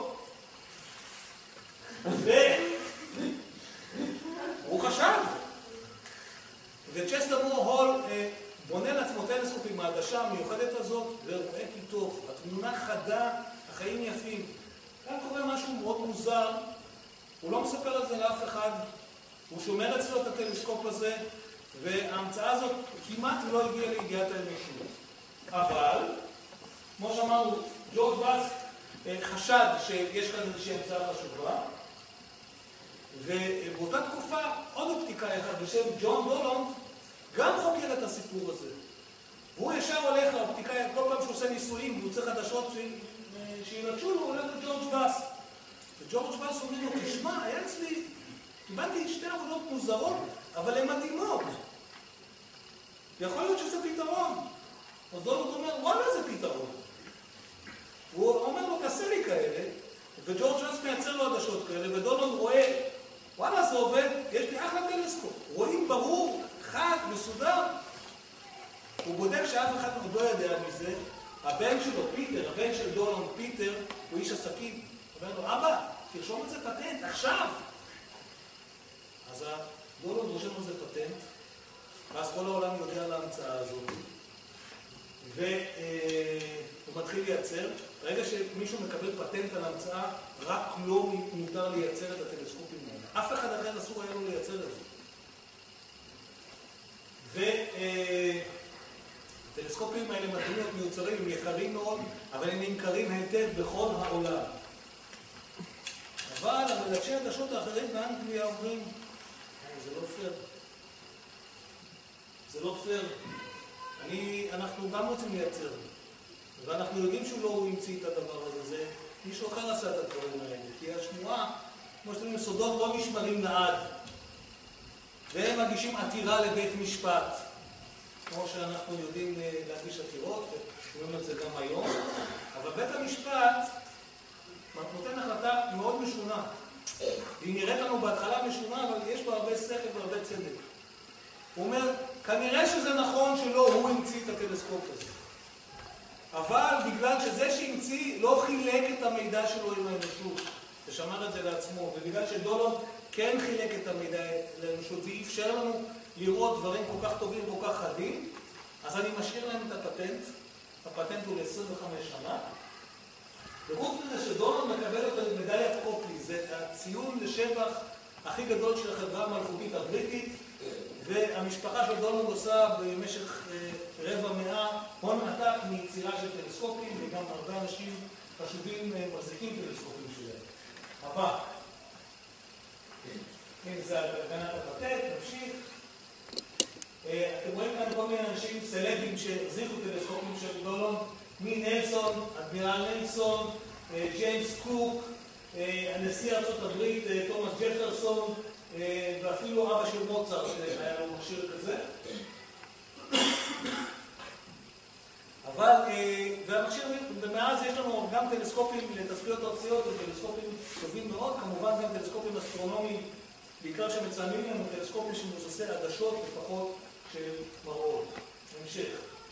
והוא חשב. וצ'סטר מור הול בונה לעצמו טלסקופ עם העדשה המיוחדת הזאת, ורואה כי טוב, התמונה חדה, החיים יפים. כאן קורה משהו מאוד מוזר, הוא לא מספר על זה לאף אחד, הוא שומר אצלו את הטלסקופ הזה, וההמצאה הזאת כמעט לא הגיעה לידיעת האנושות. אבל, כמו שאמרנו, ג'ורג' באס חשד שיש כאן איזושהי המצאה חשובה, ובאותה תקופה עוד אופטיקאי אחד בשם ג'ון דולונד גם חוקר את הסיפור הזה. והוא ישר הולך לאופטיקאי, כל פעם שהוא עושה ניסויים והוא צריך חדשות שילדשו לו, הוא הולך לג'ורג' באס. וג'ורג' באס אומר לו, תשמע, היה אצלי, קיבלתי שתי עבודות מוזרות, אבל הן מתאימות. יכול להיות שזה פתרון. אז דולונד אומר, וואלה, זה פתרון. הוא אומר לו, תעשה לי כאלה, וג'ורג' באס מייצר לו עדשות כאלה, ודולונד רואה, וואלה, זה עובד, יש לי אחלה טלסקופ. רואים ברור, חד, מסודר. הוא בודק שאף אחד עוד לא יודע מזה. הבן שלו, פיטר, הבן של דולונד, פיטר, הוא איש עסקים. הוא אומר לו, אבא, תרשום את זה פטנט, עכשיו. אז דולונד רושם על זה פטנט, ואז כל העולם יודע על ההמצאה הזאת. והוא מתחיל לייצר. ברגע שמישהו מקבל פטנט על ההמצאה, רק לא מותר לייצר את הטלסקופים האלה. אף אחד אחר אסור היה לו לייצר את זה. והטלסקופים האלה מתחילים להיות מיוצרים, הם יקרים מאוד, אבל הם נמכרים היטב בכל העולם. אבל המלטשי עדשות האחרים באנגליה אומרים, זה לא פייר. זה לא פייר. אני, אנחנו גם רוצים לייצר. ואנחנו יודעים שהוא לא המציא את הדבר הזה, זה מישהו אחר עשה את הדברים האלה. כי השמועה, כמו שאתם יודעים, סודות לא נשמרים לעד. והם מגישים עתירה לבית משפט. כמו שאנחנו יודעים להגיש עתירות, ושומעים את זה גם היום. אבל בית המשפט נותן החלטה מאוד משונה. היא נראית לנו בהתחלה משונה, אבל יש בה הרבה שכל והרבה צדק. הוא אומר, כנראה שזה נכון שלא הוא המציא את הטלסקופ הזה. אבל בגלל שזה שהמציא לא חילק את המידע שלו עם האנושות, ושמר את זה לעצמו, ובגלל שדולונד כן חילק את המידע לאנושות, זה אפשר לנו לראות דברים כל כך טובים וכל כך חדים, אז אני משאיר להם את הפטנט. הפטנט הוא ל-עשרים וחמש שנה. וחוץ מזה שדולונד מקבל את מדליית קופלי, זה הציון לשבח הכי גדול של החברה המלכותית הבריטית, והמשפחה של דולונד עושה במשך רבע מאה הון עתק מיצירה של טלסקופים, וגם הרבה אנשים חשובים מחזיקים טלסקופים שלהם. הבא. כן, זה הגנת הפטנט, נמשיך. אתם רואים כאן כל מיני אנשים סלבים שהחזיקו טלסקופים של דולונד, מנלסון, אדמירל נלסון, ג'יימס קוק, הנשיא ארצות הברית, תומאס ג'פרסון, ואפילו אבא של מוצרט שהיה לו מכשיר כזה. אבל, והמכשיר, ומאז יש לנו גם טלסקופים לתצפיות ארציות וטלסקופים טובים מאוד, כמובן גם טלסקופים אסטרונומיים, בעיקר שמצלמים לנו טלסקופים שמבוססי עדשות ופחות של מראות. נמשיך.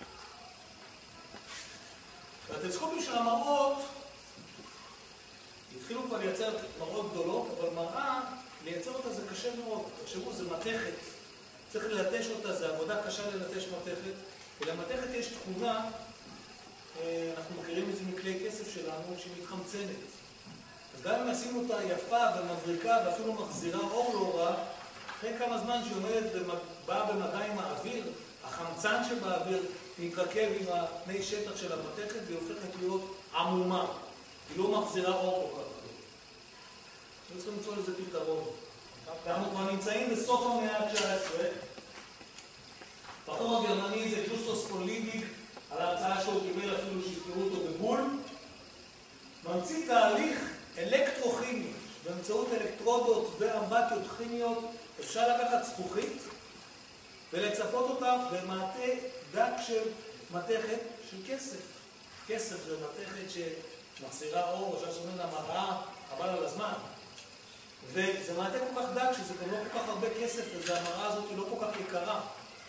והטלסקופים של המראות התחילו כבר לייצר מראות גדולות, אבל מראה, לייצר אותה זה קשה מאוד. תחשבו, זה מתכת. צריך ללטש אותה, זה עבודה קשה ללטש מתכת. ולמתכת יש תכונה, אנחנו מכירים את זה מכלי כסף שלנו, שהיא מתחמצנת. אז גם אם עשינו אותה יפה ומבריקה ואפילו מחזירה אור לא רע, אחרי כמה זמן שהיא עומדת ובאה במגע עם האוויר, החמצן שבאוויר מתרכב עם הפני שטח של המתכת והיא הופכת להיות עמומה. היא לא מחזירה אור כל כך. אנחנו צריכים למצוא לזה פתרון. אנחנו כבר נמצאים בסוף המאה ה-תשע עשרה. בחור הגרמני זה ג'וסטוס פולידיק, על ההרצאה שהוא קיבל אפילו שהזכרו אותו בבול, ממציא תהליך אלקטרוכימי. באמצעות אלקטרודות ואמבטיות כימיות אפשר לקחת זכוכית ולצפות אותה במעטה דק של מתכת של כסף. כסף זה מתכת שמחסירה אור, אפשר שומעים לה מראה, חבל על הזמן. וזה מעטה כל כך דק שזה גם לא כל כך הרבה כסף, והמראה הזאת היא לא כל כך יקרה.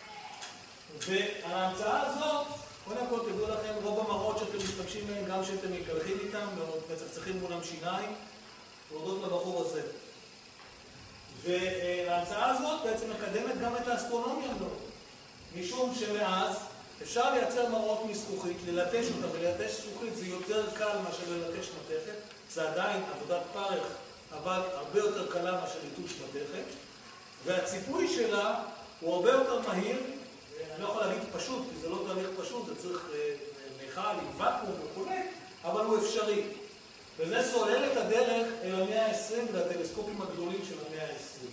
וההמצאה הזאת, קודם כל תדעו לכם, רוב המראות שאתם משתמשים מהן, גם שאתם מקלחים איתם, מצחצחים מולם שיניים, להודות לבחור הזה. וההמצאה הזאת בעצם מקדמת גם את האסטרונומיה מאוד. משום שמאז אפשר לייצר מראות מזכוכית, ללטש אותה, וללטש זכוכית זה יותר קל מאשר ללטש מתכת. זה עדיין עבודת פרך, אבל הרבה יותר קלה מאשר ליטוש מתכת. והציפוי שלה הוא הרבה יותר מהיר, אני לא יכול להגיד פשוט, כי זה לא תהליך פשוט, זה צריך מיכל עם ואקום וכו', אבל הוא אפשרי. וזה סולל את הדרך אל המאה ה-עשרים והטלסקופים הגדולים של המאה ה-עשרים.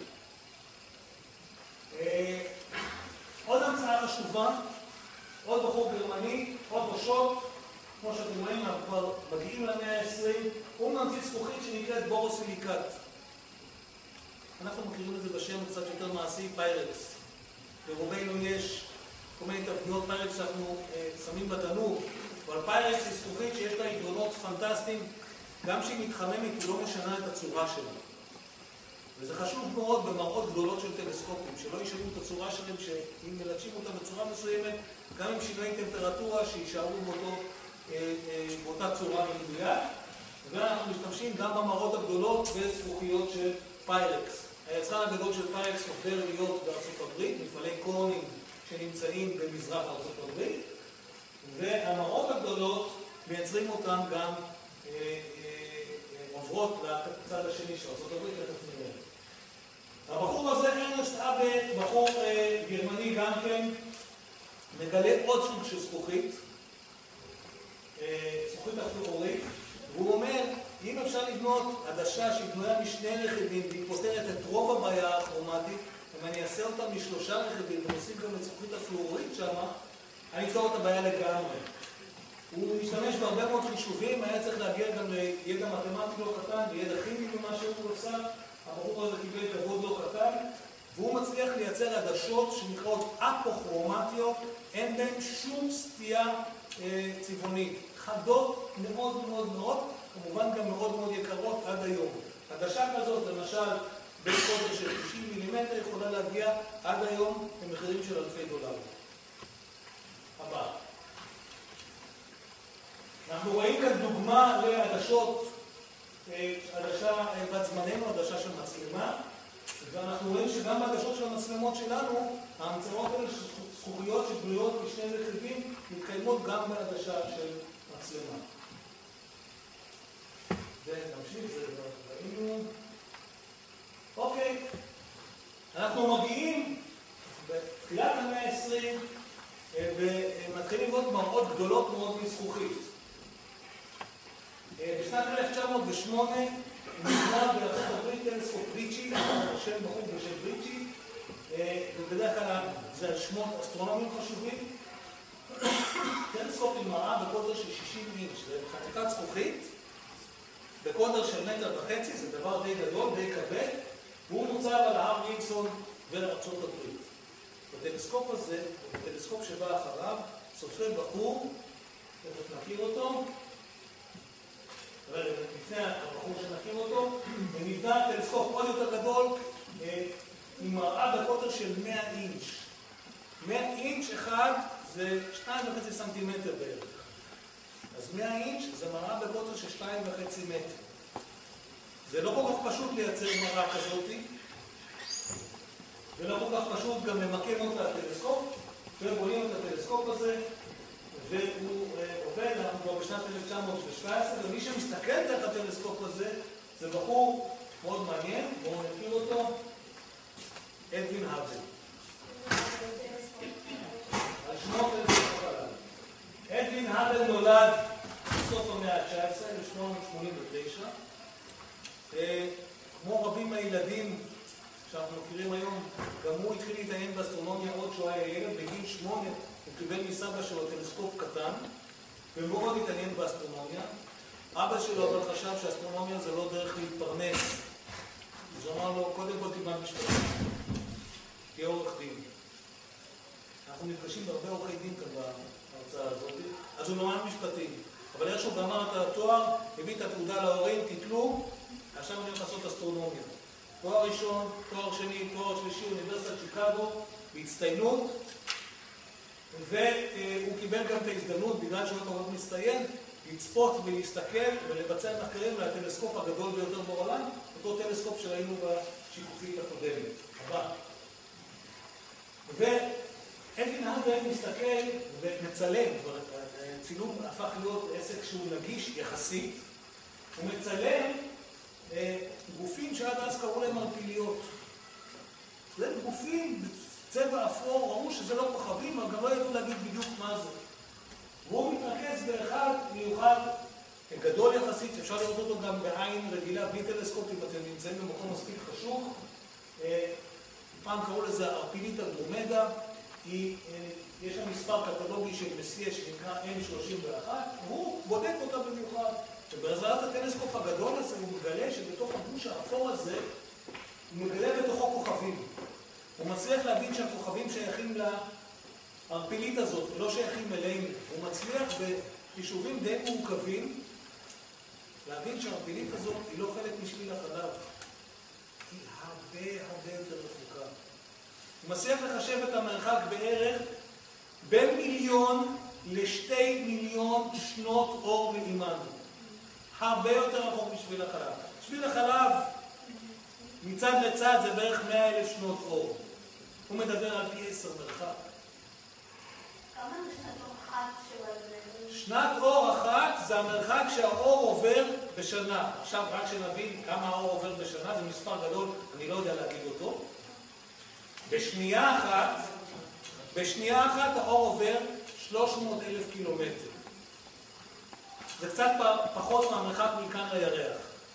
עוד המצאה חשובה, עוד בחור גרמני, עוד בשוט, כמו שאתם רואים, אנחנו כבר מגיעים למאה ה-עשרים, הוא ממציא זכוכית שנקראת בורוסיליקט. אנחנו מכירים את זה בשם קצת יותר מעשי, פיירקס. ברובנו יש כל מיני תבניות פיירקס שאנחנו אה, שמים בתנור, אבל פיירקס היא זכוכית שיש לה יתרונות פנטסטיים, גם שהיא מתחממת היא לא משנה את הצורה שלה. וזה חשוב מאוד במראות גדולות של טלסקופים, שלא ישנו את הצורה שלהם, שאם מלטשים אותה בצורה מסוימת, גם עם שינוי טמפרטורה שישארו באותו, אה, אה, באותה צורה מדויק. ואנחנו משתמשים גם במראות הגדולות וזכוכיות של פיירקס. היצרן הגדול של פיירקס עובר להיות בארצות הברית, מפעלי קורנינג שנמצאים במזרח ארצות הברית, והמראות הגדולות מייצרים אותם גם אה, אה, עוברות לצד השני של ארצות הברית, תכף נראה. הבחור הזה, ארנסט אבט, בחור אה, גרמני גם כן, מגלה עוד סוג של זכוכית, אה, זכוכית אפלורית, והוא אומר, אם אפשר לבנות עדשה שהיא בנויה משני רכיבים והיא פותרת את רוב הבעיה הכרומטית, אם אני אעשה אותה משלושה רכיבים ונוסיף גם את זכוכית הפלואורית שם, אני אפתור את הבעיה לגמרי. הוא משתמש בהרבה מאוד חישובים, היה צריך להגיע גם לידע מתמטי לא קטן וידע כימי במה שהוא עושה. הבחור הזה קיבל כבוד לא קטן, והוא מצליח לייצר עדשות שנקראות אפוכרומטיות, אין בהן שום סטייה אה, צבעונית. חדות מאוד מאוד מאוד, כמובן גם מאוד מאוד יקרות עד היום. עדשה כזאת, למשל, בקוטר של תשעים מילימטר, יכולה להגיע עד היום למחירים של אלפי דולרים. הבא. אנחנו רואים כאן דוגמה לעדשות, עדשה בת זמננו, עדשה של מצלמה, ואנחנו רואים שגם בעדשות של המצלמות שלנו, ההמצאות האלה של זכוכיות שבנויות משני רכיבים, מתקיימות גם בעדשה של מצלמה. ונמשיך, זה ראינו. אוקיי, אנחנו מגיעים בתחילת המאה ה-עשרים ומתחילים לראות מראות גדולות מאוד מזכוכית. בשנת אלף תשע מאות ושמונה נבנה בארצות הברית טלסקופ ריצ'י, שם בחור בשם ריצ'י, ובדרך כלל זה על שמות אסטרונומיים חשובים. טלסקופ עם מראה בקוטר של שישים אינץ', זה חתיקת זכוכית, בקוטר של מטר וחצי, זה דבר די גדול, די כבד, והוא מוצב על ההר וילסון ולארצות הברית. בטלסקופ הזה, בטלסקופ שבא אחריו, צופה בחור, תכף נכיר אותו, לפני הבחור שנכיר אותו, ונבנה טלסקופ עוד יותר גדול, עם מראה בקוטר של מאה אינץ'. מאה אינץ' אחד זה שתיים וחצי סנטימטר בערך. אז מאה אינץ' זה מראה בקוטר של שתיים וחצי מטר. זה לא כל כך פשוט לייצר מראה כזאת, ולא כל כך פשוט גם למקם אותה לטלסקופ, ובונים את הטלסקופ הזה, והוא עובד, אנחנו כבר בשנת אלף תשע מאות שבע עשרה, ומי שמסתכל דרך הטלסקופ הזה, זה בחור מאוד מעניין, בואו נכיר אותו, אדווין האבל. על שמו טלסקופ עליו. אדווין האבל נולד בסוף המאה ה-תשע עשרה, אלף שמונה מאות שמונים ותשע. כמו רבים מהילדים שאנחנו מכירים היום, גם הוא התחיל להתעניין באסטרונומיה עוד שהוא היה ילד, בגיל שמונה הוא קיבל מסבא שלו טלסקופ קטן, ומאוד התעניין באסטרונומיה. אבא שלו אבל חשב שאסטרונומיה זה לא דרך להתפרנס. אז הוא אמר לו, קודם כל תלמד משפטים, תהיה עורך דין. אנחנו נפגשים בהרבה עורכי דין כאן בהרצאה הזאת, אז הוא למד משפטים. אבל איך שהוא גמר את התואר, הביא את התעודה להורים, תתלו, עכשיו אני הולך לעשות אסטרונומיה. תואר ראשון, תואר שני, תואר שלישי, אוניברסיטת שיקגו, בהצטיינות, והוא קיבל גם את ההזדמנות, בגלל שהוא מאוד מצטיין, לצפות ולהסתכל ולבצע מחקרים לטלסקופ הגדול ביותר בעולם, אותו טלסקופ שראינו בשיקופית הקודמת. הבא. ואלווין האבל מסתכל ומצלם, צילום הפך להיות עסק שהוא נגיש יחסית, הוא מצלם גופים שעד אז קראו להם ערפיליות. זה גופים בצבע אפור, ראו שזה לא כוכבים, אבל גם לא ידעו להגיד בדיוק מה זה. והוא מתרכז באחד מיוחד גדול יחסית, שאפשר לראות אותו גם בעין רגילה, בלי טלסקופ, אם אתם נמצאים במקום מספיק חשוך. פעם קראו לזה ערפילית אנדרומדה, יש שם מספר קטלוגי של מסיע שנקרא אם שלושים ואחת, והוא בודק אותה במיוחד. ובעזרת הטלסקופ הגדול הזה הוא מגלה שבתוך הגוש האפור הזה הוא מגלה בתוכו כוכבים. הוא מצליח להבין שהכוכבים שייכים לערפילית הזאת, לא שייכים אלינו. הוא מצליח בחישובים די מורכבים להבין שהערפילית הזאת היא לא חלק משביל החלב. היא הרבה הרבה יותר רחוקה. הוא מצליח לחשב את המרחק בערך בין מיליון לשתי מיליון שנות אור מעימנו. הרבה יותר רחוק משביל החלב. שביל החלב מצד לצד זה בערך מאה אלף שנות אור. הוא מדבר על פי עשר מרחק. כמה זה שנת אור אחת שהוא... שנת אור אחת זה המרחק שהאור עובר בשנה. עכשיו רק שנבין כמה האור עובר בשנה, זה מספר גדול, אני לא יודע להגיד אותו. בשנייה אחת, בשנייה אחת האור עובר שלוש מאות אלף קילומטר. זה קצת פחות מהמרחק מכאן לירח.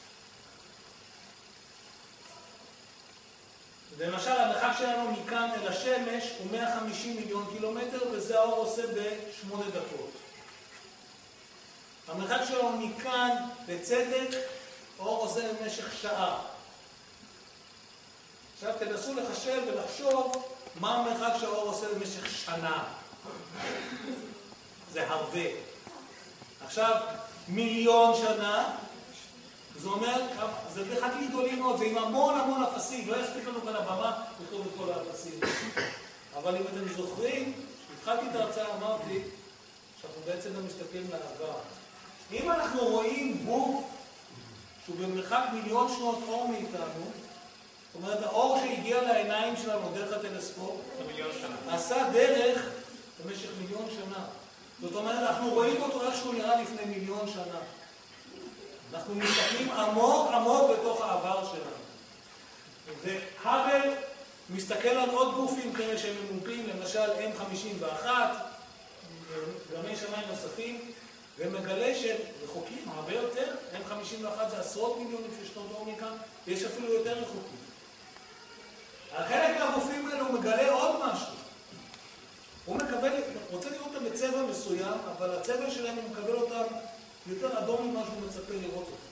למשל, המרחק שלנו מכאן אל השמש הוא מאה וחמישים מיליון קילומטר, וזה האור עושה בשמונה דקות. המרחק שלנו מכאן לצדק, האור עושה במשך שעה. עכשיו תנסו לחשב ולחשוב מה המרחק שהאור עושה במשך שנה. זה הרבה. עכשיו, מיליון שנה, זה אומר, זה בחלקים גדולים מאוד, זה עם המון המון אפסים, לא יספיק לנו כאן הבמה לכתוב את כל האפסים. אבל אם אתם זוכרים, כשהתחלתי את ההרצאה אמרתי שאנחנו בעצם לא מסתכלים לעבר. אם אנחנו רואים גוף שהוא במרחק מיליון שנות אור מאיתנו, זאת אומרת, האור שהגיע לעיניים שלנו דרך הטלסקופ, עשה דרך במשך מיליון שנה. זאת אומרת, אנחנו רואים אותו איך שהוא נראה לפני מיליון שנה. אנחנו מסתכלים עמוק עמוק בתוך העבר שלנו. והאבל מסתכל על עוד גופים כאלה שהם ממופים, למשל אם חמישים ואחת, גרמי שמיים נוספים, ומגלה שהם רחוקים הרבה יותר. אם חמישים ואחת זה עשרות מיליונים של שנות אור מכאן, ויש אפילו יותר רחוקים. על חלק מהגופים האלה הוא מגלה עוד משהו. הוא מקבל, רוצה לראות אותם בצבע מסוים, אבל הצבע שלהם הוא מקבל אותם יותר אדום ממה שהוא מצפה לראות אותו.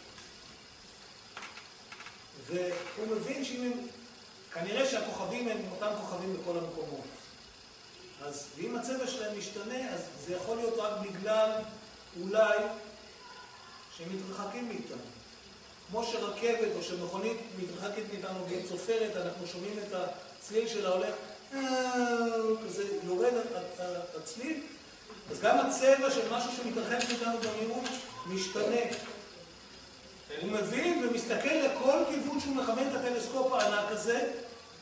והוא מבין שאם כנראה שהכוכבים הם אותם כוכבים בכל המקומות. אז ואם הצבע שלהם משתנה, אז זה יכול להיות רק בגלל אולי שהם מתרחקים מאיתנו. כמו שרכבת או שמכונית מתרחקת מאיתנו והיא צופרת, אנחנו שומעים את הצליל שלה הולך, כזה יורד הצליל, אז גם הצבע של משהו שמתרחק מאיתנו במהירות משתנה. הוא מבין ומסתכל לכל כיוון שהוא מכוון את הטלסקופ הענק הזה,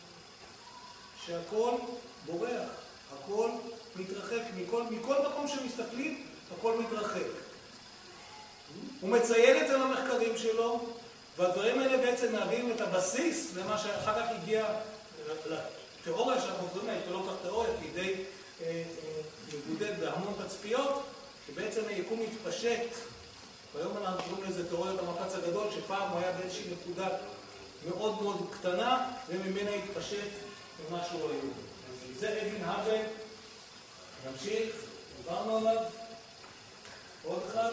שהכל בורח, הכל מתרחק, מכל, מכל מקום שמסתכלים, הכל מתרחק. הוא מציין את זה למחקרים שלו, והדברים האלה בעצם מהווים את הבסיס למה שאחר כך הגיע לתיאוריה שאנחנו קוראים לה, היא לא כך תיאוריה, כי די מבודד בהמון תצפיות, שבעצם היקום מתפשט. והיום אנחנו קוראים לזה תיאוריית המפץ הגדול, שפעם הוא היה באיזושהי נקודה מאוד מאוד קטנה, וממנה התפשט למשהו היום. זה אלווין האבל, נמשיך, עברנו עליו. עוד אחד.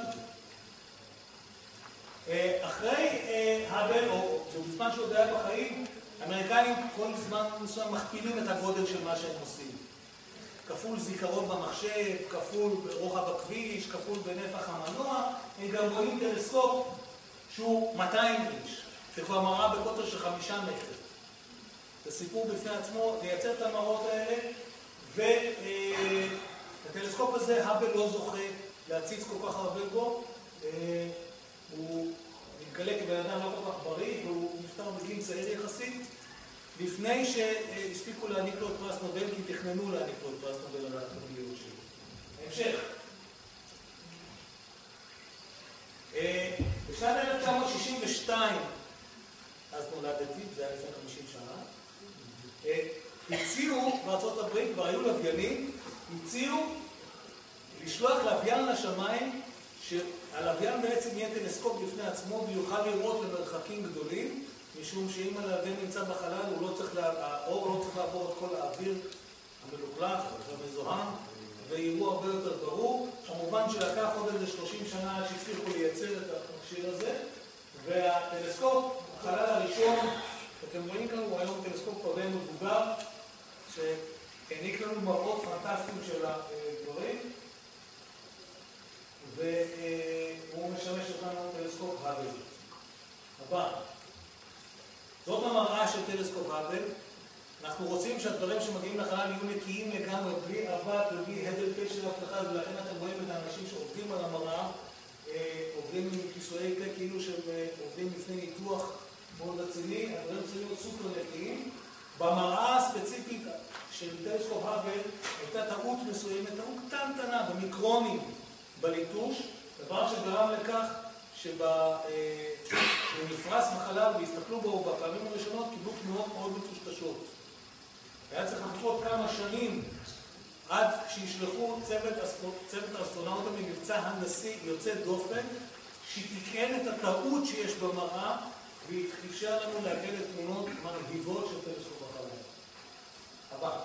אחרי האבל, או בזמן שהוא עוד היה בחיים, האמריקאים כל זמן מסוים מכפילים את הגודל של מה שהם עושים. כפול זיכרון במחשב, כפול ברוחב הכביש, כפול בנפח המנוע, הם גם רואים טלסקופ שהוא מאתיים איש, שכבר מראה בקוטר של חמישה מטר. זה סיפור בפני עצמו, לייצר את המראות האלה, והטלסקופ הזה, האבל לא זוכה להציץ כל כך הרבה בו, הוא מתגלה כבן אדם לא כל כך בריא, והוא נפטר בגיל צעיר יחסית, לפני שהספיקו להעניק לו את פרס נובל, כי תכננו להעניק לו את פרס נובל על התגליות שלו. המשך. בשנת אלף תשע מאות שישים ושתיים, אז נולדתי, זה היה לפני חמישים שנה, הציעו בארצות הברית, כבר היו לוויינים, הציעו לשלוח לוויין לשמיים, שהלוויין בעצם יהיה טלסקופ בפני עצמו ויוכל לראות למרחקים גדולים, משום שאם הלוויין נמצא בחלל, הוא לא צריך, האור לא צריך לעבור את כל האוויר המלוכלך והמזוהם, ויראו הרבה יותר ברור. כמובן שלקח עוד איזה שלושים שנה עד שהצליחו לייצר את המכשיר הזה, והטלסקופ, החלל הראשון, אתם רואים כאן, הוא היום טלסקופ הרבה מבוגר, שהעניק לנו מראות פנטסטיים של הדברים, והוא משמש אותנו טלסקופ האבל. הבא. זאת המראה של טלסקופ האבל. אנחנו רוצים שהדברים שמגיעים לחלל יהיו נקיים לגמרי, בלי אבק ובלי הבל פה של אף אחד, ולכן אתם רואים את האנשים שעובדים על המראה, עובדים עם כיסויי פה כאילו שהם עובדים לפני ניתוח מאוד רציני, הדברים צריכים להיות סופר נקיים. במראה הספציפית של טלסקופ האבל הייתה טעות מסוימת, טעות קטנטנה במיקרונים בליטוש, דבר שגרם לכך שבנפרס בחלל והסתכלו בו בפעמים הראשונות קיבלו תנועות מאוד מטושטשות. היה צריך לחכות כמה שנים עד שישלחו צוות, צוות האסטרונאוטים ממבצע הנדסי יוצא דופן, שתיקן את הטעות שיש במראה ואפשר לנו להגיע לתמונות מרהיבות של טלסקופ החלל. הבא.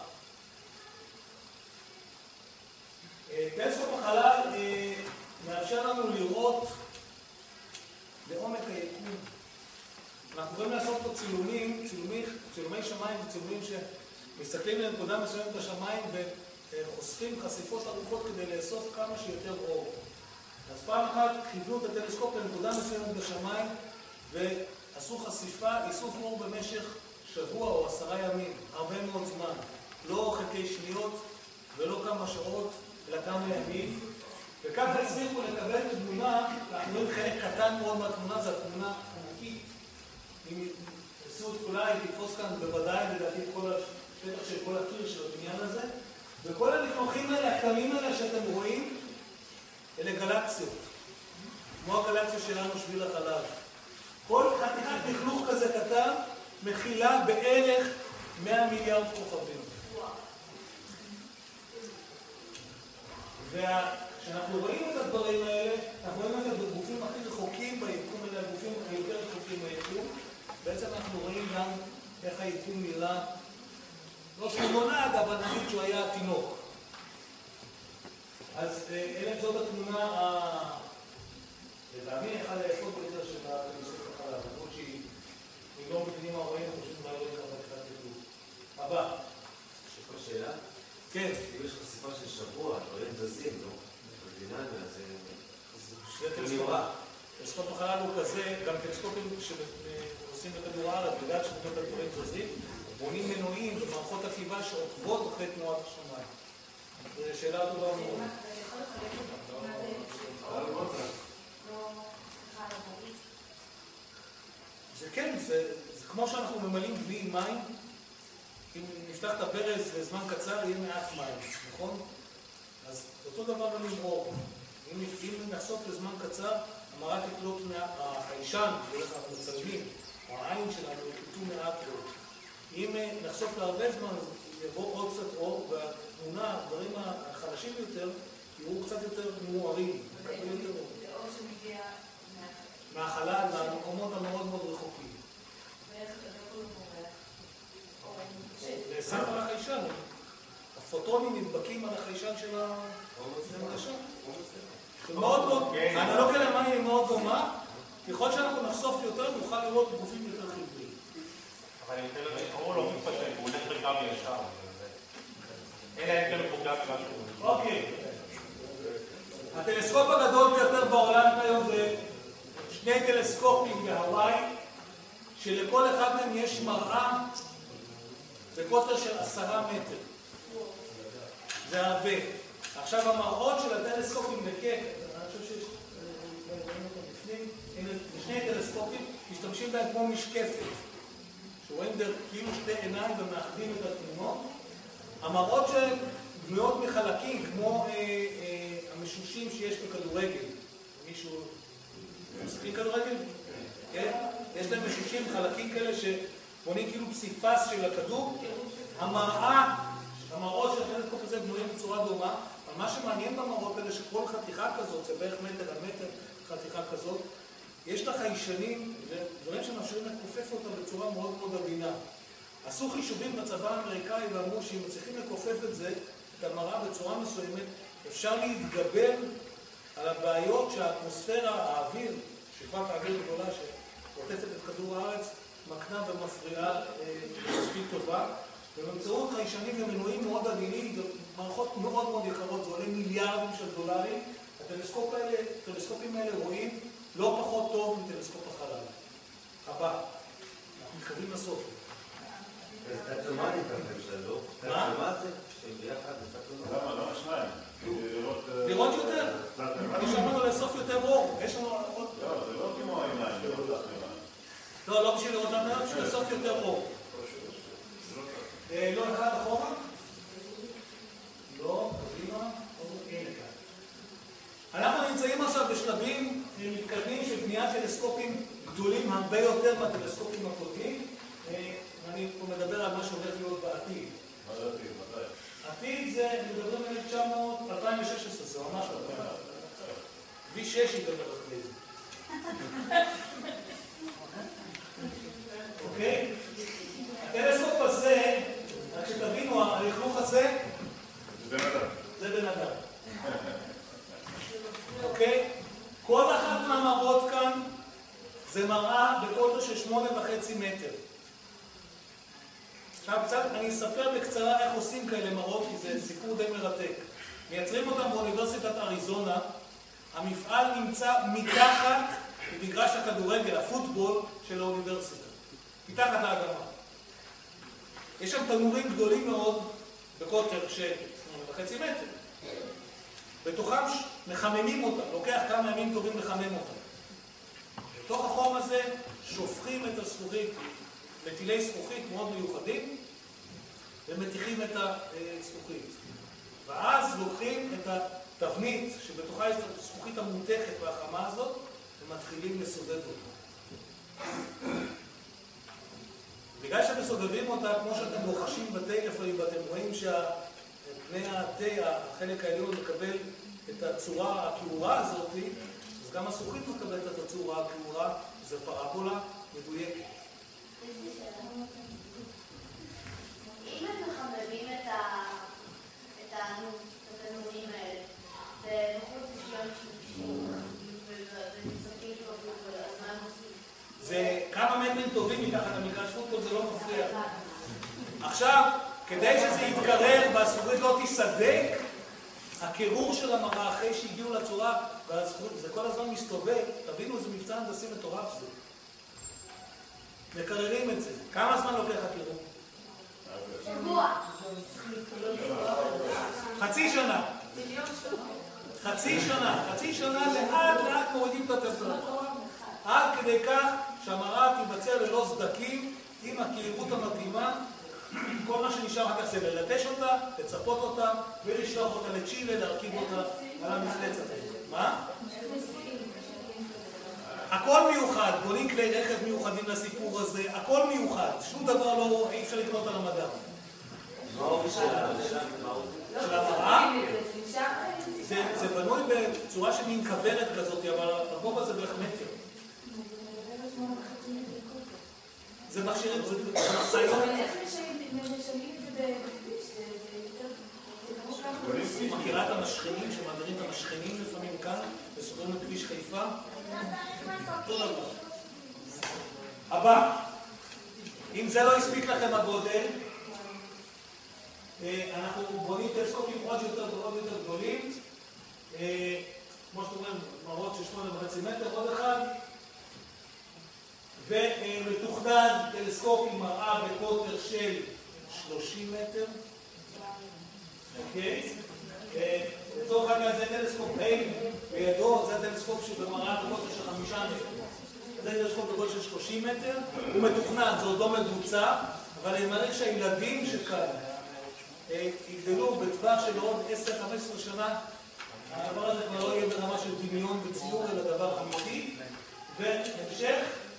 טלסקופ החלל מאפשר לנו לראות לעומק היקום. אנחנו יכולים לעשות פה צילומים, צילומי, צילומי שמיים וצילומים שמסתכלים לנקודה מסוימת בשמיים וחושפים חשיפות ארוכות כדי לאסוף כמה שיותר אור. אז פעם אחת כיוונו את הטלסקופ לנקודה מסוימת בשמיים ועשו חשיפה, איסוף אור במשך שבוע או עשרה ימים, הרבה מאוד זמן. לא חלקי שניות ולא כמה שעות, אלא כמה ימים. וכך הצליחו לקבל תמונה, אנחנו רואים חלק קטן מאוד מהתמונה, זו התמונה ענקית. אם עשו את כולה, היא תתפוס כאן בוודאי, לדעתי את כל השטח של כל הקיר של הבניין הזה. וכל הלכלוכים האלה, הקטנים האלה שאתם רואים, אלה גלקסיות. כמו הגלקסיה שלנו, שביל החלל. כל חתיכת לכלוך כזה קטן, מכילה בערך מאה מיליארד כוכבים. וכשאנחנו רואים את הדברים האלה, אנחנו רואים את הגופים הכי רחוקים ביקום, אלה הגופים היותר רחוקים ביקום. בעצם אנחנו רואים גם איך היקום נראה, לא שהוא נולד, אבל נגיד שהוא היה תינוק. אז אלה זאת התמונה, לדעתי, אחד היפות ביותר של הטלסקופ החלל, למרות שהיא לא מבינים מה רואים, אנחנו פשוט לא רואים ככה קצת כתוב. הבא. יש פה שאלה? כן. אם יש חשיפה של שבוע, דברים זזים, לא? בדינמיה זה... זה טלסקופ. טלסקופ החלל הוא כזה, גם טלסקופים שעושים בכדור הארץ, בגלל שבאמת הדברים זזים, בונים מנועים ומערכות עקיבה שעוקבות אחרי תנועת השמיים. זו שאלה טובה מאוד. זה כן, זה כמו שאנחנו ממלאים דלי מים, אם נפתח את הברז לזמן קצר, יהיה מעט מים, נכון? אז אותו דבר גם עם אור. אם נחשוף לזמן קצר, המראה תקלוט מהחיישן, ואיך אנחנו מצלמים, או העין שלנו יקלטו מעט אור. אם נחשוף להרבה זמן, אז יבוא עוד קצת אור, והתמונה, הדברים החלשים יותר, יראו קצת יותר מוארים. זה אור שמגיע מהחלל, מהמקומות המאוד מאוד רחוקים. ואיך אתה יכול למורח? לסף על החיישן, הפוטונים נדבקים על החיישן של המגשה. זה מאוד מאוד, האנלוגיה למים היא מאוד דומה, ככל שאנחנו נחשוף יותר, נוכל לראות גופים יותר חיוביים. אבל הוא לא מתפשט, הוא הולך בקו ישר. אלא אין כאלה פוגע משהו. אוקיי. הטלסקופ הגדול ביותר בעולם כיום זה שני טלסקופים בהוואי, שלכל אחד מהם יש מראה בקוטר של עשרה מטר. זה הרבה. עכשיו המראות של הטלסקופים בקק, אני חושב שיש שני טלסקופים, משתמשים בהם כמו משקפת, שרואים כאילו שתי עיניים ומאחדים את התמונות. המראות שהן בנויות מחלקים, כמו אה, אה, המשושים שיש בכדורגל. מישהו משחקים כדורגל? כן? יש להם משושים, חלקים כאלה שבונים כאילו פסיפס של הכדור. המראה, המראות של הטלסקופ הזה בנויים בצורה דומה, אבל מה שמעניין במראות האלה שכל חתיכה כזאת, זה בערך מטר על מטר חתיכה כזאת, יש לה חיישנים ודברים שמאפשרים לכופף אותה בצורה מאוד מאוד עדינה. עשו חישובים בצבא האמריקאי ואמרו שאם מצליחים לכופף את זה, את המראה בצורה מסוימת, אפשר להתגבר על הבעיות שהאטמוספירה, האוויר, שכבת האוויר גדולה שעוטפת את כדור הארץ, מקנה ומפריעה מספיק טובה. ובאמצעות חיישנים ומנועים מאוד עדינים, זה מערכות מאוד מאוד יקרות, זה עולה מיליארדים של דולרים. הטלסקופ האלה, הטלסקופים האלה רואים לא פחות טוב מטלסקופ החלל. הבא, אנחנו מתקרבים לסוף. תצומה נתקרב שלו. מה? תצומה זה שביחד תצומה. למה? למה שניים? לראות יותר. יש לנו לאסוף יותר אור. יש לנו עוד... לא, זה לא כמו העיניים, לראות לך עיניים. לא, לא בשביל לראות לנו, בשביל לאסוף יותר אור. לא אחד אחורה? לא, קדימה, הנה כאן. אנחנו נמצאים עכשיו בשלבים מתקדמים של בניית טלסקופים גדולים הרבה יותר מהטלסקופים הקודמים. אני פה מדבר על מה שהולך להיות בעתיד. מה זה עתיד? מתי? עתיד זה, מדברים על אלף תשע מאות, אלפיים ושש עשרה, זה ממש אלפיים. וי שש ידבר אחרי זה. אוקיי? הטלסקופ הזה, רק שתבינו, הלכלוך הזה, זה בן אדם. זה בן אדם. אוקיי? כל אחת מהמראות כאן זה מראה בקוטר של שמונה וחצי מטר. עכשיו קצת אני אספר בקצרה איך עושים כאלה מראות, כי זה סיפור די מרתק. מייצרים אותם באוניברסיטת אריזונה. המפעל נמצא מתחת למגרש הכדורגל, הפוטבול של האוניברסיטה. מתחת לאדמה. יש שם תנורים גדולים מאוד בקוטר של שמונה וחצי מטר. בתוכם מחממים אותם, לוקח כמה ימים טובים לחמם אותם. בתוך החום הזה שופכים את הזכוכית, מטילי זכוכית מאוד מיוחדים, ומתיחים את הזכוכית. ואז לוקחים את התבנית שבתוכה יש את הזכוכית המותחת והחמה הזאת, ומתחילים לסובב אותה. בגלל שמסובבים אותה, כמו שאתם לוחשים בתה לפעמים, ואתם רואים שפני התה, החלק העליון מקבל את הצורה הכיעורה הזאת, אז גם הזכוכית מקבלת את הצורה הכיעורה, זה פרבולה מדויקת. אם הם מחממים את התנורים האלה, ובחוץ יש גם שימושים ונצטקים טובים, אז מה הם עושים? זה כמה מטרים טובים מתחת למגרש פוטבול, זה לא מפריע. עכשיו, כדי שזה יתקרר והזכוכית לא תיסדק, הקירור של המראה אחרי שהגיעו לצורה, וזה כל הזמן מסתובב, תבינו איזה מבצע הנדסי מטורף זה. מקררים את זה. כמה זמן לוקח הקירור? שבוע. חצי שנה. חצי שנה. חצי שנה לאט לאט מורידים את הטמפרטורה, עד כדי כך שהמראה תיבצע ללא סדקים עם הקרירות המתאימה. כל מה שנשאר אחר כך זה ללטש אותה, לצפות אותה ולשלוח אותה לצ'ילה, להרכיב אותה על המפלצת. מה? הכל מיוחד, בונים כלי רכב מיוחדים לסיפור הזה, הכל מיוחד, שום דבר לא, אי אפשר לקנות על המדע. מה הוא בשבילה? של המראה? זה בנוי בצורה של מין כוורת כזאת, אבל הגובה זה בערך מטר. זה מכשירים, זה מחסיות. אבל איך משנים את זה בכביש? זה יותר... מכירה את המשכנים שמעבירים את המשכנים לפעמים כאן וסוגרים את כביש חיפה? אותו דבר. הבא, אם זה לא הספיק לכם הגודל, אנחנו בונים טלסקופים עוד יותר ועוד יותר גדולים, כמו שאתם רואים, מראות של שמונה וחצי מטר, עוד אחד, ומתוכנן טלסקופ עם מראה בקוטר של שלושים מטר. אוקיי? לצורך העניין זה טלסקופ A בידו, זה הטלסקופ שבמראה בקוטר של חמישה מטר. זה טלסקופ בגודל של שלושים מטר, הוא מתוכנן, זה עוד לא מבוצע, אבל אני מעריך שהילדים שכאן יגדלו בטווח של עוד עשר עד חמש עשרה שנה, הדבר הזה כבר לא יהיה ברמה של דמיון וציור, אלא דבר אמיתי, והמשך.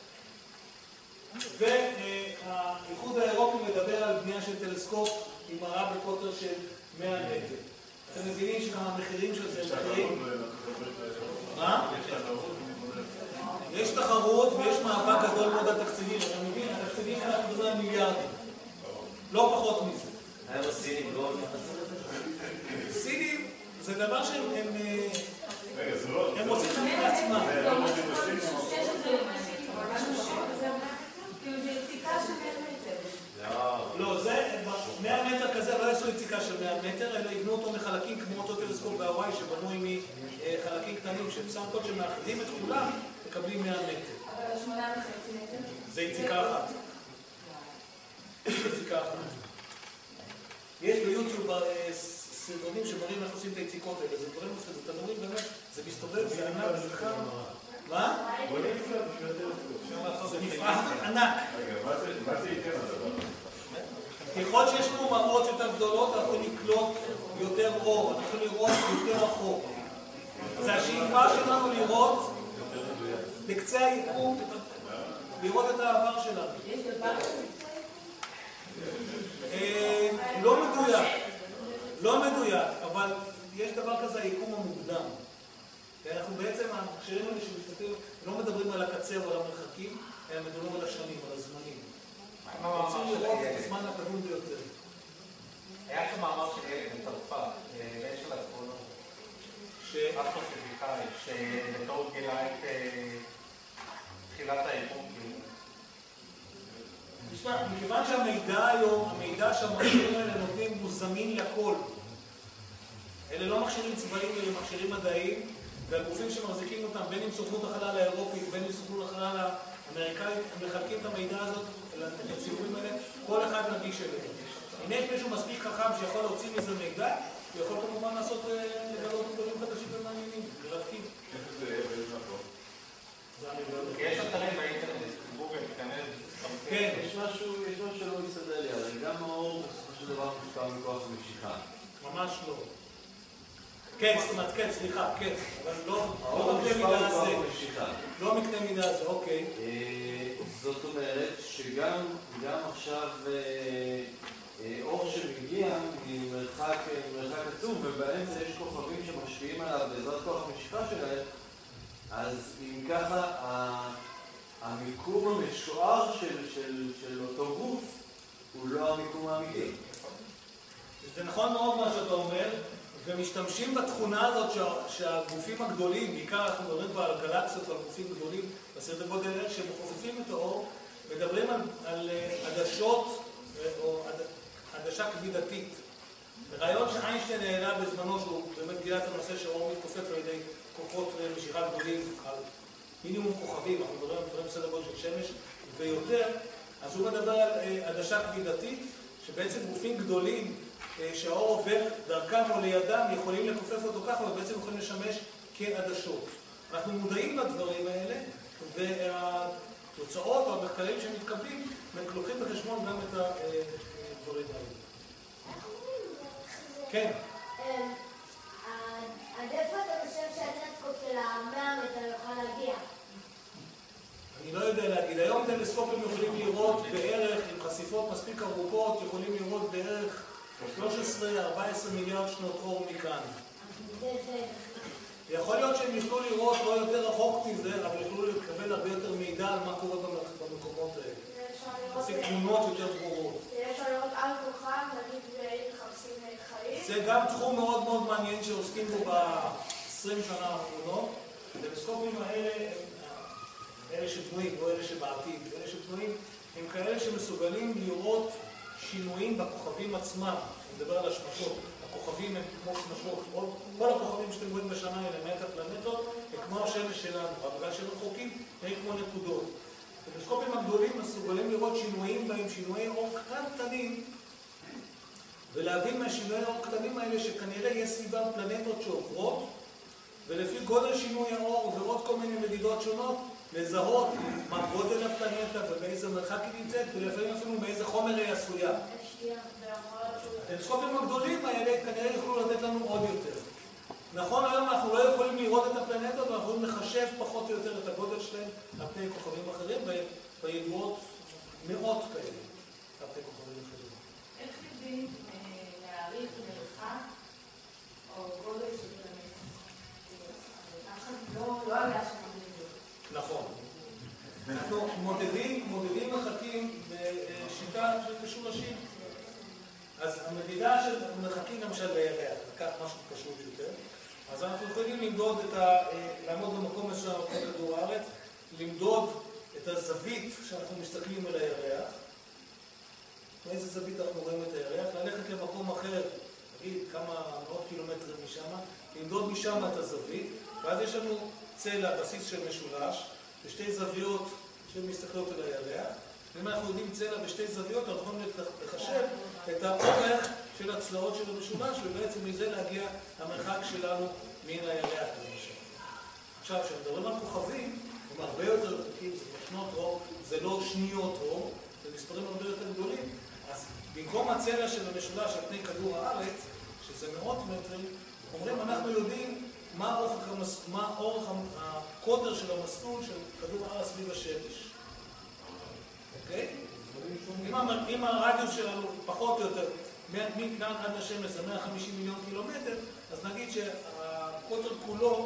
והאיחוד האירופי מדבר על בנייה של טלסקופ עם מראה בקוטר של מאה מטר. אתם מבינים שגם המחירים של זה מחירים? מה? יש תחרות ויש מאבק גדול מאוד על תקציבים. אתה מבין? התקציבים אנחנו מדברים על מיליארדים. לא פחות מזה. היה בסינים, לא? סינים זה דבר שהם הם רוצים תמיד לעצמם. לא, זה, מאה מטר כזה לא יעשו יציקה של מאה מטר, אלא יבנו אותו מחלקים כמו אותו טלסקופ בהוואי שבנוי מחלקים קטנים שבסך הכל שמאחדים את כולם מקבלים מאה מטר. אבל שמונה וחצי מטר? זה יציקה אחת. יציקה אחת. יש ביוטיוב סרטונים שמראים איך עושים את היציקות האלה, זה דברים עושים, זה תנורים באמת, זה מסתובב, זה ענק, זה חם. מה? זה מפעל ענק. מה זה ייתן הדבר? ככל שיש לנו מראות יותר גדולות, אנחנו נקלוט יותר אור, אנחנו לראות יותר רחוק. זה השאיפה שלנו לראות בקצה היקום, לראות את העבר שלנו. יש דבר לא מדויק, לא מדויק, אבל יש דבר כזה, היקום המוקדם. אנחנו בעצם, המכשירים האלה שמסתכלים, לא מדברים על הקצה או על המרחקים, אלא מדברים על השנים, על הזמנים. רוצים לראות את הזמן הקדום ביותר. היה שם מאמר של ילד בצרפת, בן של אסטרונום, אסטרופיזיקאי, שבטעות גילה את תחילת היקום. מכיוון שהמידע היום, המידע שהמכשירים האלה נותנים הוא זמין לכל. אלה לא מכשירים צבאיים, אלה מכשירים מדעיים, והגופים שמחזיקים אותם, בין אם סוכנות החלל האירופית, בין אם סוכנות החלל האמריקאית, הם מחלקים את המידע הזאת, את הציורים האלה, כל אחד נגיש אליהם. אם יש מישהו מספיק חכם שיכול להוציא מזה מידע, הוא יכול כמובן לעשות לגלות דברים חדשים ומעניינים, לרתקים. איך זה יהיה באיזה מקום? יש אתרים באינטרנט, גוגל, תיכנס. כן. יש משהו שלא מסתדר לי, הרי גם האור בסופו של דבר מושפע מכוח המשיכה. ממש לא. כן, זאת אומרת, כן, סליחה, כן, אבל לא האור מקנה מושפע מידה מכוח הזה. המשיכה. לא מקנה מידה הזה, אוקיי. זאת אומרת שגם עכשיו אור שמגיע ממרחק עצום ובאמצע יש כוכבים שמשפיעים עליו בעזרת כוח המשיכה שלהם, אז אם ככה המיקום המשוער של אותו גוף הוא לא המיקום האמיתי. זה נכון מאוד מה שאתה אומר, ומשתמשים בתכונה הזאת שהגופים הגדולים, בעיקר אנחנו מדברים כבר על גלקסיות ועל גופים גדולים בסדר גודל ערך שמחופפים את האור, מדברים על, על עדשות או עדשה כבידתית. רעיון שאיינשטיין העלה בזמנו, שהוא באמת גילה את הנושא שהאור מתכופף על ידי כוחות משיכה גדולים על מינימום כוכבים, אנחנו מדברים על דברים בסדר גודל של שמש ויותר, אז הוא מדבר על עדשה כבידתית, שבעצם גופים גדולים שהאור עובר דרכם או לידם יכולים לכופף אותו ככה ובעצם יכולים לשמש כעדשות. אנחנו מודעים לדברים האלה והתוצאות או המחקרים שמתקבלים לוקחים בחשבון גם את הדברים האלה. כן. עד איפה אתה חושב שהטלסקופ של המאה מטר יוכל להגיע? אני לא יודע להגיד. היום טלסקופים יכולים לראות בערך, עם חשיפות מספיק ארוכות, יכולים לראות בערך שלוש עשרה ארבע עשרה מיליארד שנות אור מכאן. יכול להיות שהם יוכלו לראות לא יותר רחוק מזה, אבל יוכלו לקבל הרבה יותר מידע על מה קורה במקומות האלה. להשיג תמונות יותר ברורות. אפשר לראות על כוכב, נגיד מחפשים חיים, זה גם תחום מאוד מאוד מעניין שעוסקים בו ב-עשרים שנה האחרונות. הטלסקופים האלה, אלה שבנויים, לא אלה שבעתיד, אלה שבנויים, הם כאלה שמסוגלים לראות שינויים בכוכבים עצמם. אני מדבר על השמשות. הכוכבים הם כמו שמשות. כל הכוכבים שאתם רואים בשנה האלה, למעט הפלנטות, הם כמו השמש שלנו. בגלל שהם רחוקים, הם כמו נקודות. הטלסקופים הגדולים מסוגלים לראות שינויים בהם, שינויי אור קטנים, ולהבין מהשינויי האור קטנים האלה שכנראה יש סביבם פלנטות שעוברות, ולפי גודל שינוי האור ועוד כל מיני מדידות שונות, לזהות מה גודל הפלנטה ובאיזה מרחק היא נמצאת, ולפעמים אפילו באיזה חומר היא עשויה. הטלסקופים הגדולים האלה כנראה יוכלו לתת לנו עוד יותר. נכון, היום אנחנו לא יכולים לראות את הפלנטות, ואנחנו יכולים לחשב פחות או יותר את הגודל שלהם על פני כוכבים אחרים, וידועות מאות כאלה על פני כוכבים אחרים. איך יודעים להעריך מרחק או גודל של פלנטה? אף אחד לא היה שם מודדים. נכון. אנחנו מודדים מרחקים בשיטה של משולשים. אז המדידה של מרחקים למשל לירח, לקח משהו פשוט יותר, אז אנחנו יכולים למדוד את ה... לעמוד במקום מסוים על כדור הארץ, למדוד את הזווית שאנחנו מסתכלים על הירח, מאיזה זווית אנחנו רואים את הירח, ללכת למקום אחר, נגיד כמה מאות קילומטרים משם, למדוד משם את הזווית, ואז יש לנו צלע, בסיס של משולש, בשתי זוויות שמסתכלות על הירח, ואם אנחנו יודעים צלע בשתי זוויות, אנחנו יכולים לחשב את האורך של הצלעות של המשולש, ובעצם מזה להגיע המרחק שלנו מן הירח למשל. עכשיו, כשמדברים על כוכבים, הם הרבה יותר רחוקים, זה שנות אור, זה לא שניות אור, זה מספרים הרבה יותר גדולים. אז במקום הצלע של המשולש על פני כדור הארץ, שזה מאות מטרים, אומרים, אנחנו יודעים מה אורך, מה אורך הקוטר של המסלול של כדור הארץ סביב השמש. אוקיי? אם הרדיוס שלנו פחות או יותר, מכאן עד השמש זה מאה וחמישים מיליון קילומטר, אז נגיד שהקוטר כולו,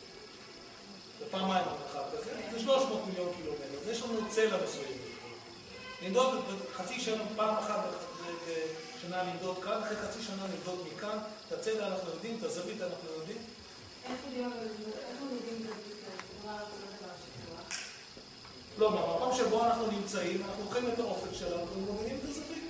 זה פעמיים המרחק הזה, זה שלוש מאות מיליון קילומטר. אז יש לנו צלע מסוימת. נמדוד חצי שנה, פעם אחת בשנה נמדוד כאן, אחרי חצי שנה נמדוד מכאן, את הצלע אנחנו יודעים, את הזווית אנחנו יודעים. איך יודעים את זה? לא, במקום שבו אנחנו נמצאים, אנחנו לוקחים את האופק שלנו ומובילים את הזווית.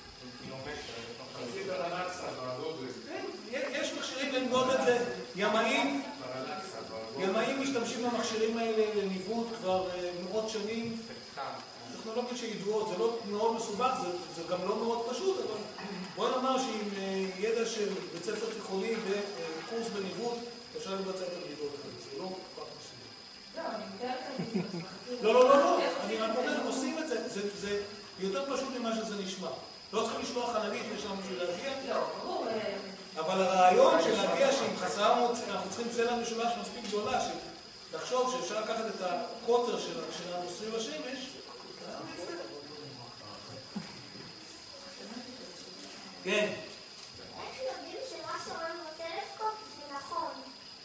חצית על הנקסה, בגודל. יש מכשירים למדוד את זה. ימאים, ימאים משתמשים במכשירים האלה לניווט כבר מאות שנים. טכנולוגיות שידועות, זה לא מאוד מסובך, זה גם לא מאוד פשוט, אבל בואי נאמר שעם ידע של בית ספר תיכוני וקורס בניווט, אפשר לבצע את המדידות האלה, זה לא כל כך מסובך. לא, אני מתארת את זה. לא, לא, לא, לא, אני רק אומר, עושים את זה, זה יותר פשוט ממה שזה נשמע. לא צריכים לשלוח חללית לשם בשביל להגיע. לא, ברור. אבל הרעיון של להגיע שעם חסר, אנחנו צריכים צלע משולש מספיק גדולה, לחשוב שאפשר לקחת את הקוטר שלנו סביב השמש, כן. איך יודעים שמה שרואים בטלסקופ זה נכון?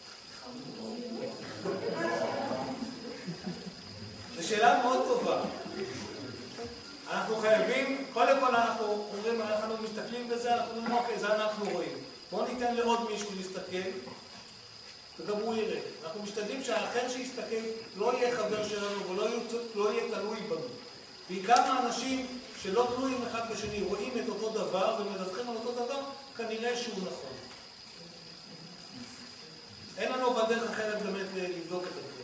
זו שאלה מאוד טובה. אנחנו חייבים, קודם כל אנחנו אומרים, אנחנו מסתכלים בזה, אנחנו אומרים, אוקיי, זה אנחנו רואים. בואו ניתן לעוד מישהו להסתכל, וגם הוא יראה. אנחנו משתדלים שהאחר שיסתכל לא יהיה חבר שלנו ולא יהיה תלוי בנו. בעיקר האנשים שלא תלויים אחד בשני, רואים את אותו דבר ומדווחים על אותו דבר, כנראה שהוא נכון. אין לנו בדרך אחרת באמת לבדוק את הדברים.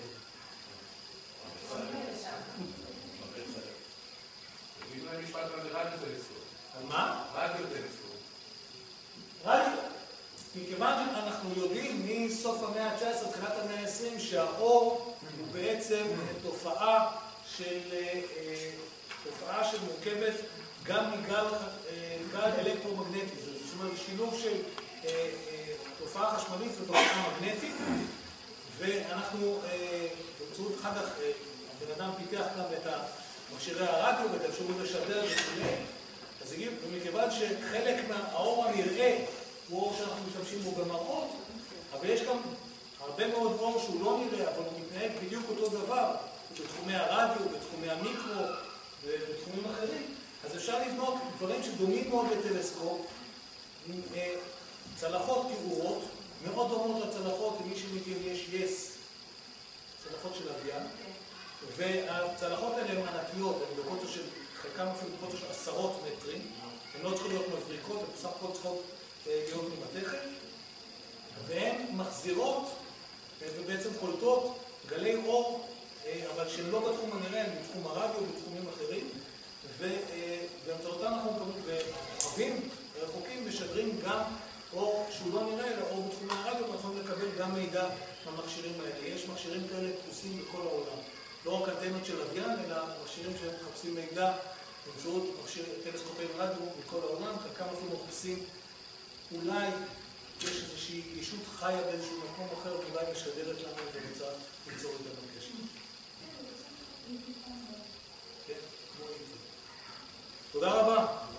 תגידו להם משפט על רדיו טלסקופ. על מה? רדיו טלסקופ. רדיו. מכיוון שאנחנו יודעים מסוף המאה ה-תשע עשרה, תחילת המאה ה-עשרים, שהאור הוא בעצם תופעה של... תופעה שמורכבת גם מגל אלקטרומגנטי, זאת אומרת שילוב של תופעה חשמלית ותופעה מגנטית, ואנחנו, באמצעות אחר כך, הבן אדם פיתח גם את מכשירי הרדיו ואת האפשרות לשדר וכו'. אז מכיוון שחלק מהאור הנראה הוא אור שאנחנו משתמשים בו במראות, אבל יש גם הרבה מאוד אור שהוא לא נראה, אבל הוא מתנהג בדיוק אותו דבר, בתחומי הרדיו, בתחומי המיקרו, ובתחומים אחרים, אז אפשר לבנות דברים שדומים מאוד לטלסקופ, צלחות תאורות, מאוד דומות לצלחות, אם מישהו מכיר יש יס, צלחות של לוויין, והצלחות האלה הן ענקיות, הן בקוטר של, חלקם אפילו בקוטר של עשרות מטרים, הן לא צריכות להיות מבריקות, הן בסך הכל צריכות להיות ממתכת, והן מחזירות ובעצם קולטות גלי אור, אבל שהן לא בתחום הנראה, הן בתחום הרדיו ובתחומים אחרים, ובאמצעותם אנחנו מקבלים, ורבים רחוקים משדרים גם אור שהוא לא נראה, אלא אור בתחומי הרדיו, ואנחנו יכולים לקבל גם מידע מהמכשירים האלה. יש מכשירים כאלה פרוסים בכל העולם. לא רק אנטנות של לוויין, אלא מכשירים שהם מחפשים מידע באמצעות טלסקופי רדיו מכל העולם, חלקם אפילו מחפשים אולי יש איזושהי ישות חיה באיזשהו מקום אחר, ואולי משדרת לנו ורוצה ליצור את הקשר. כן, כמו איתי. תודה רבה.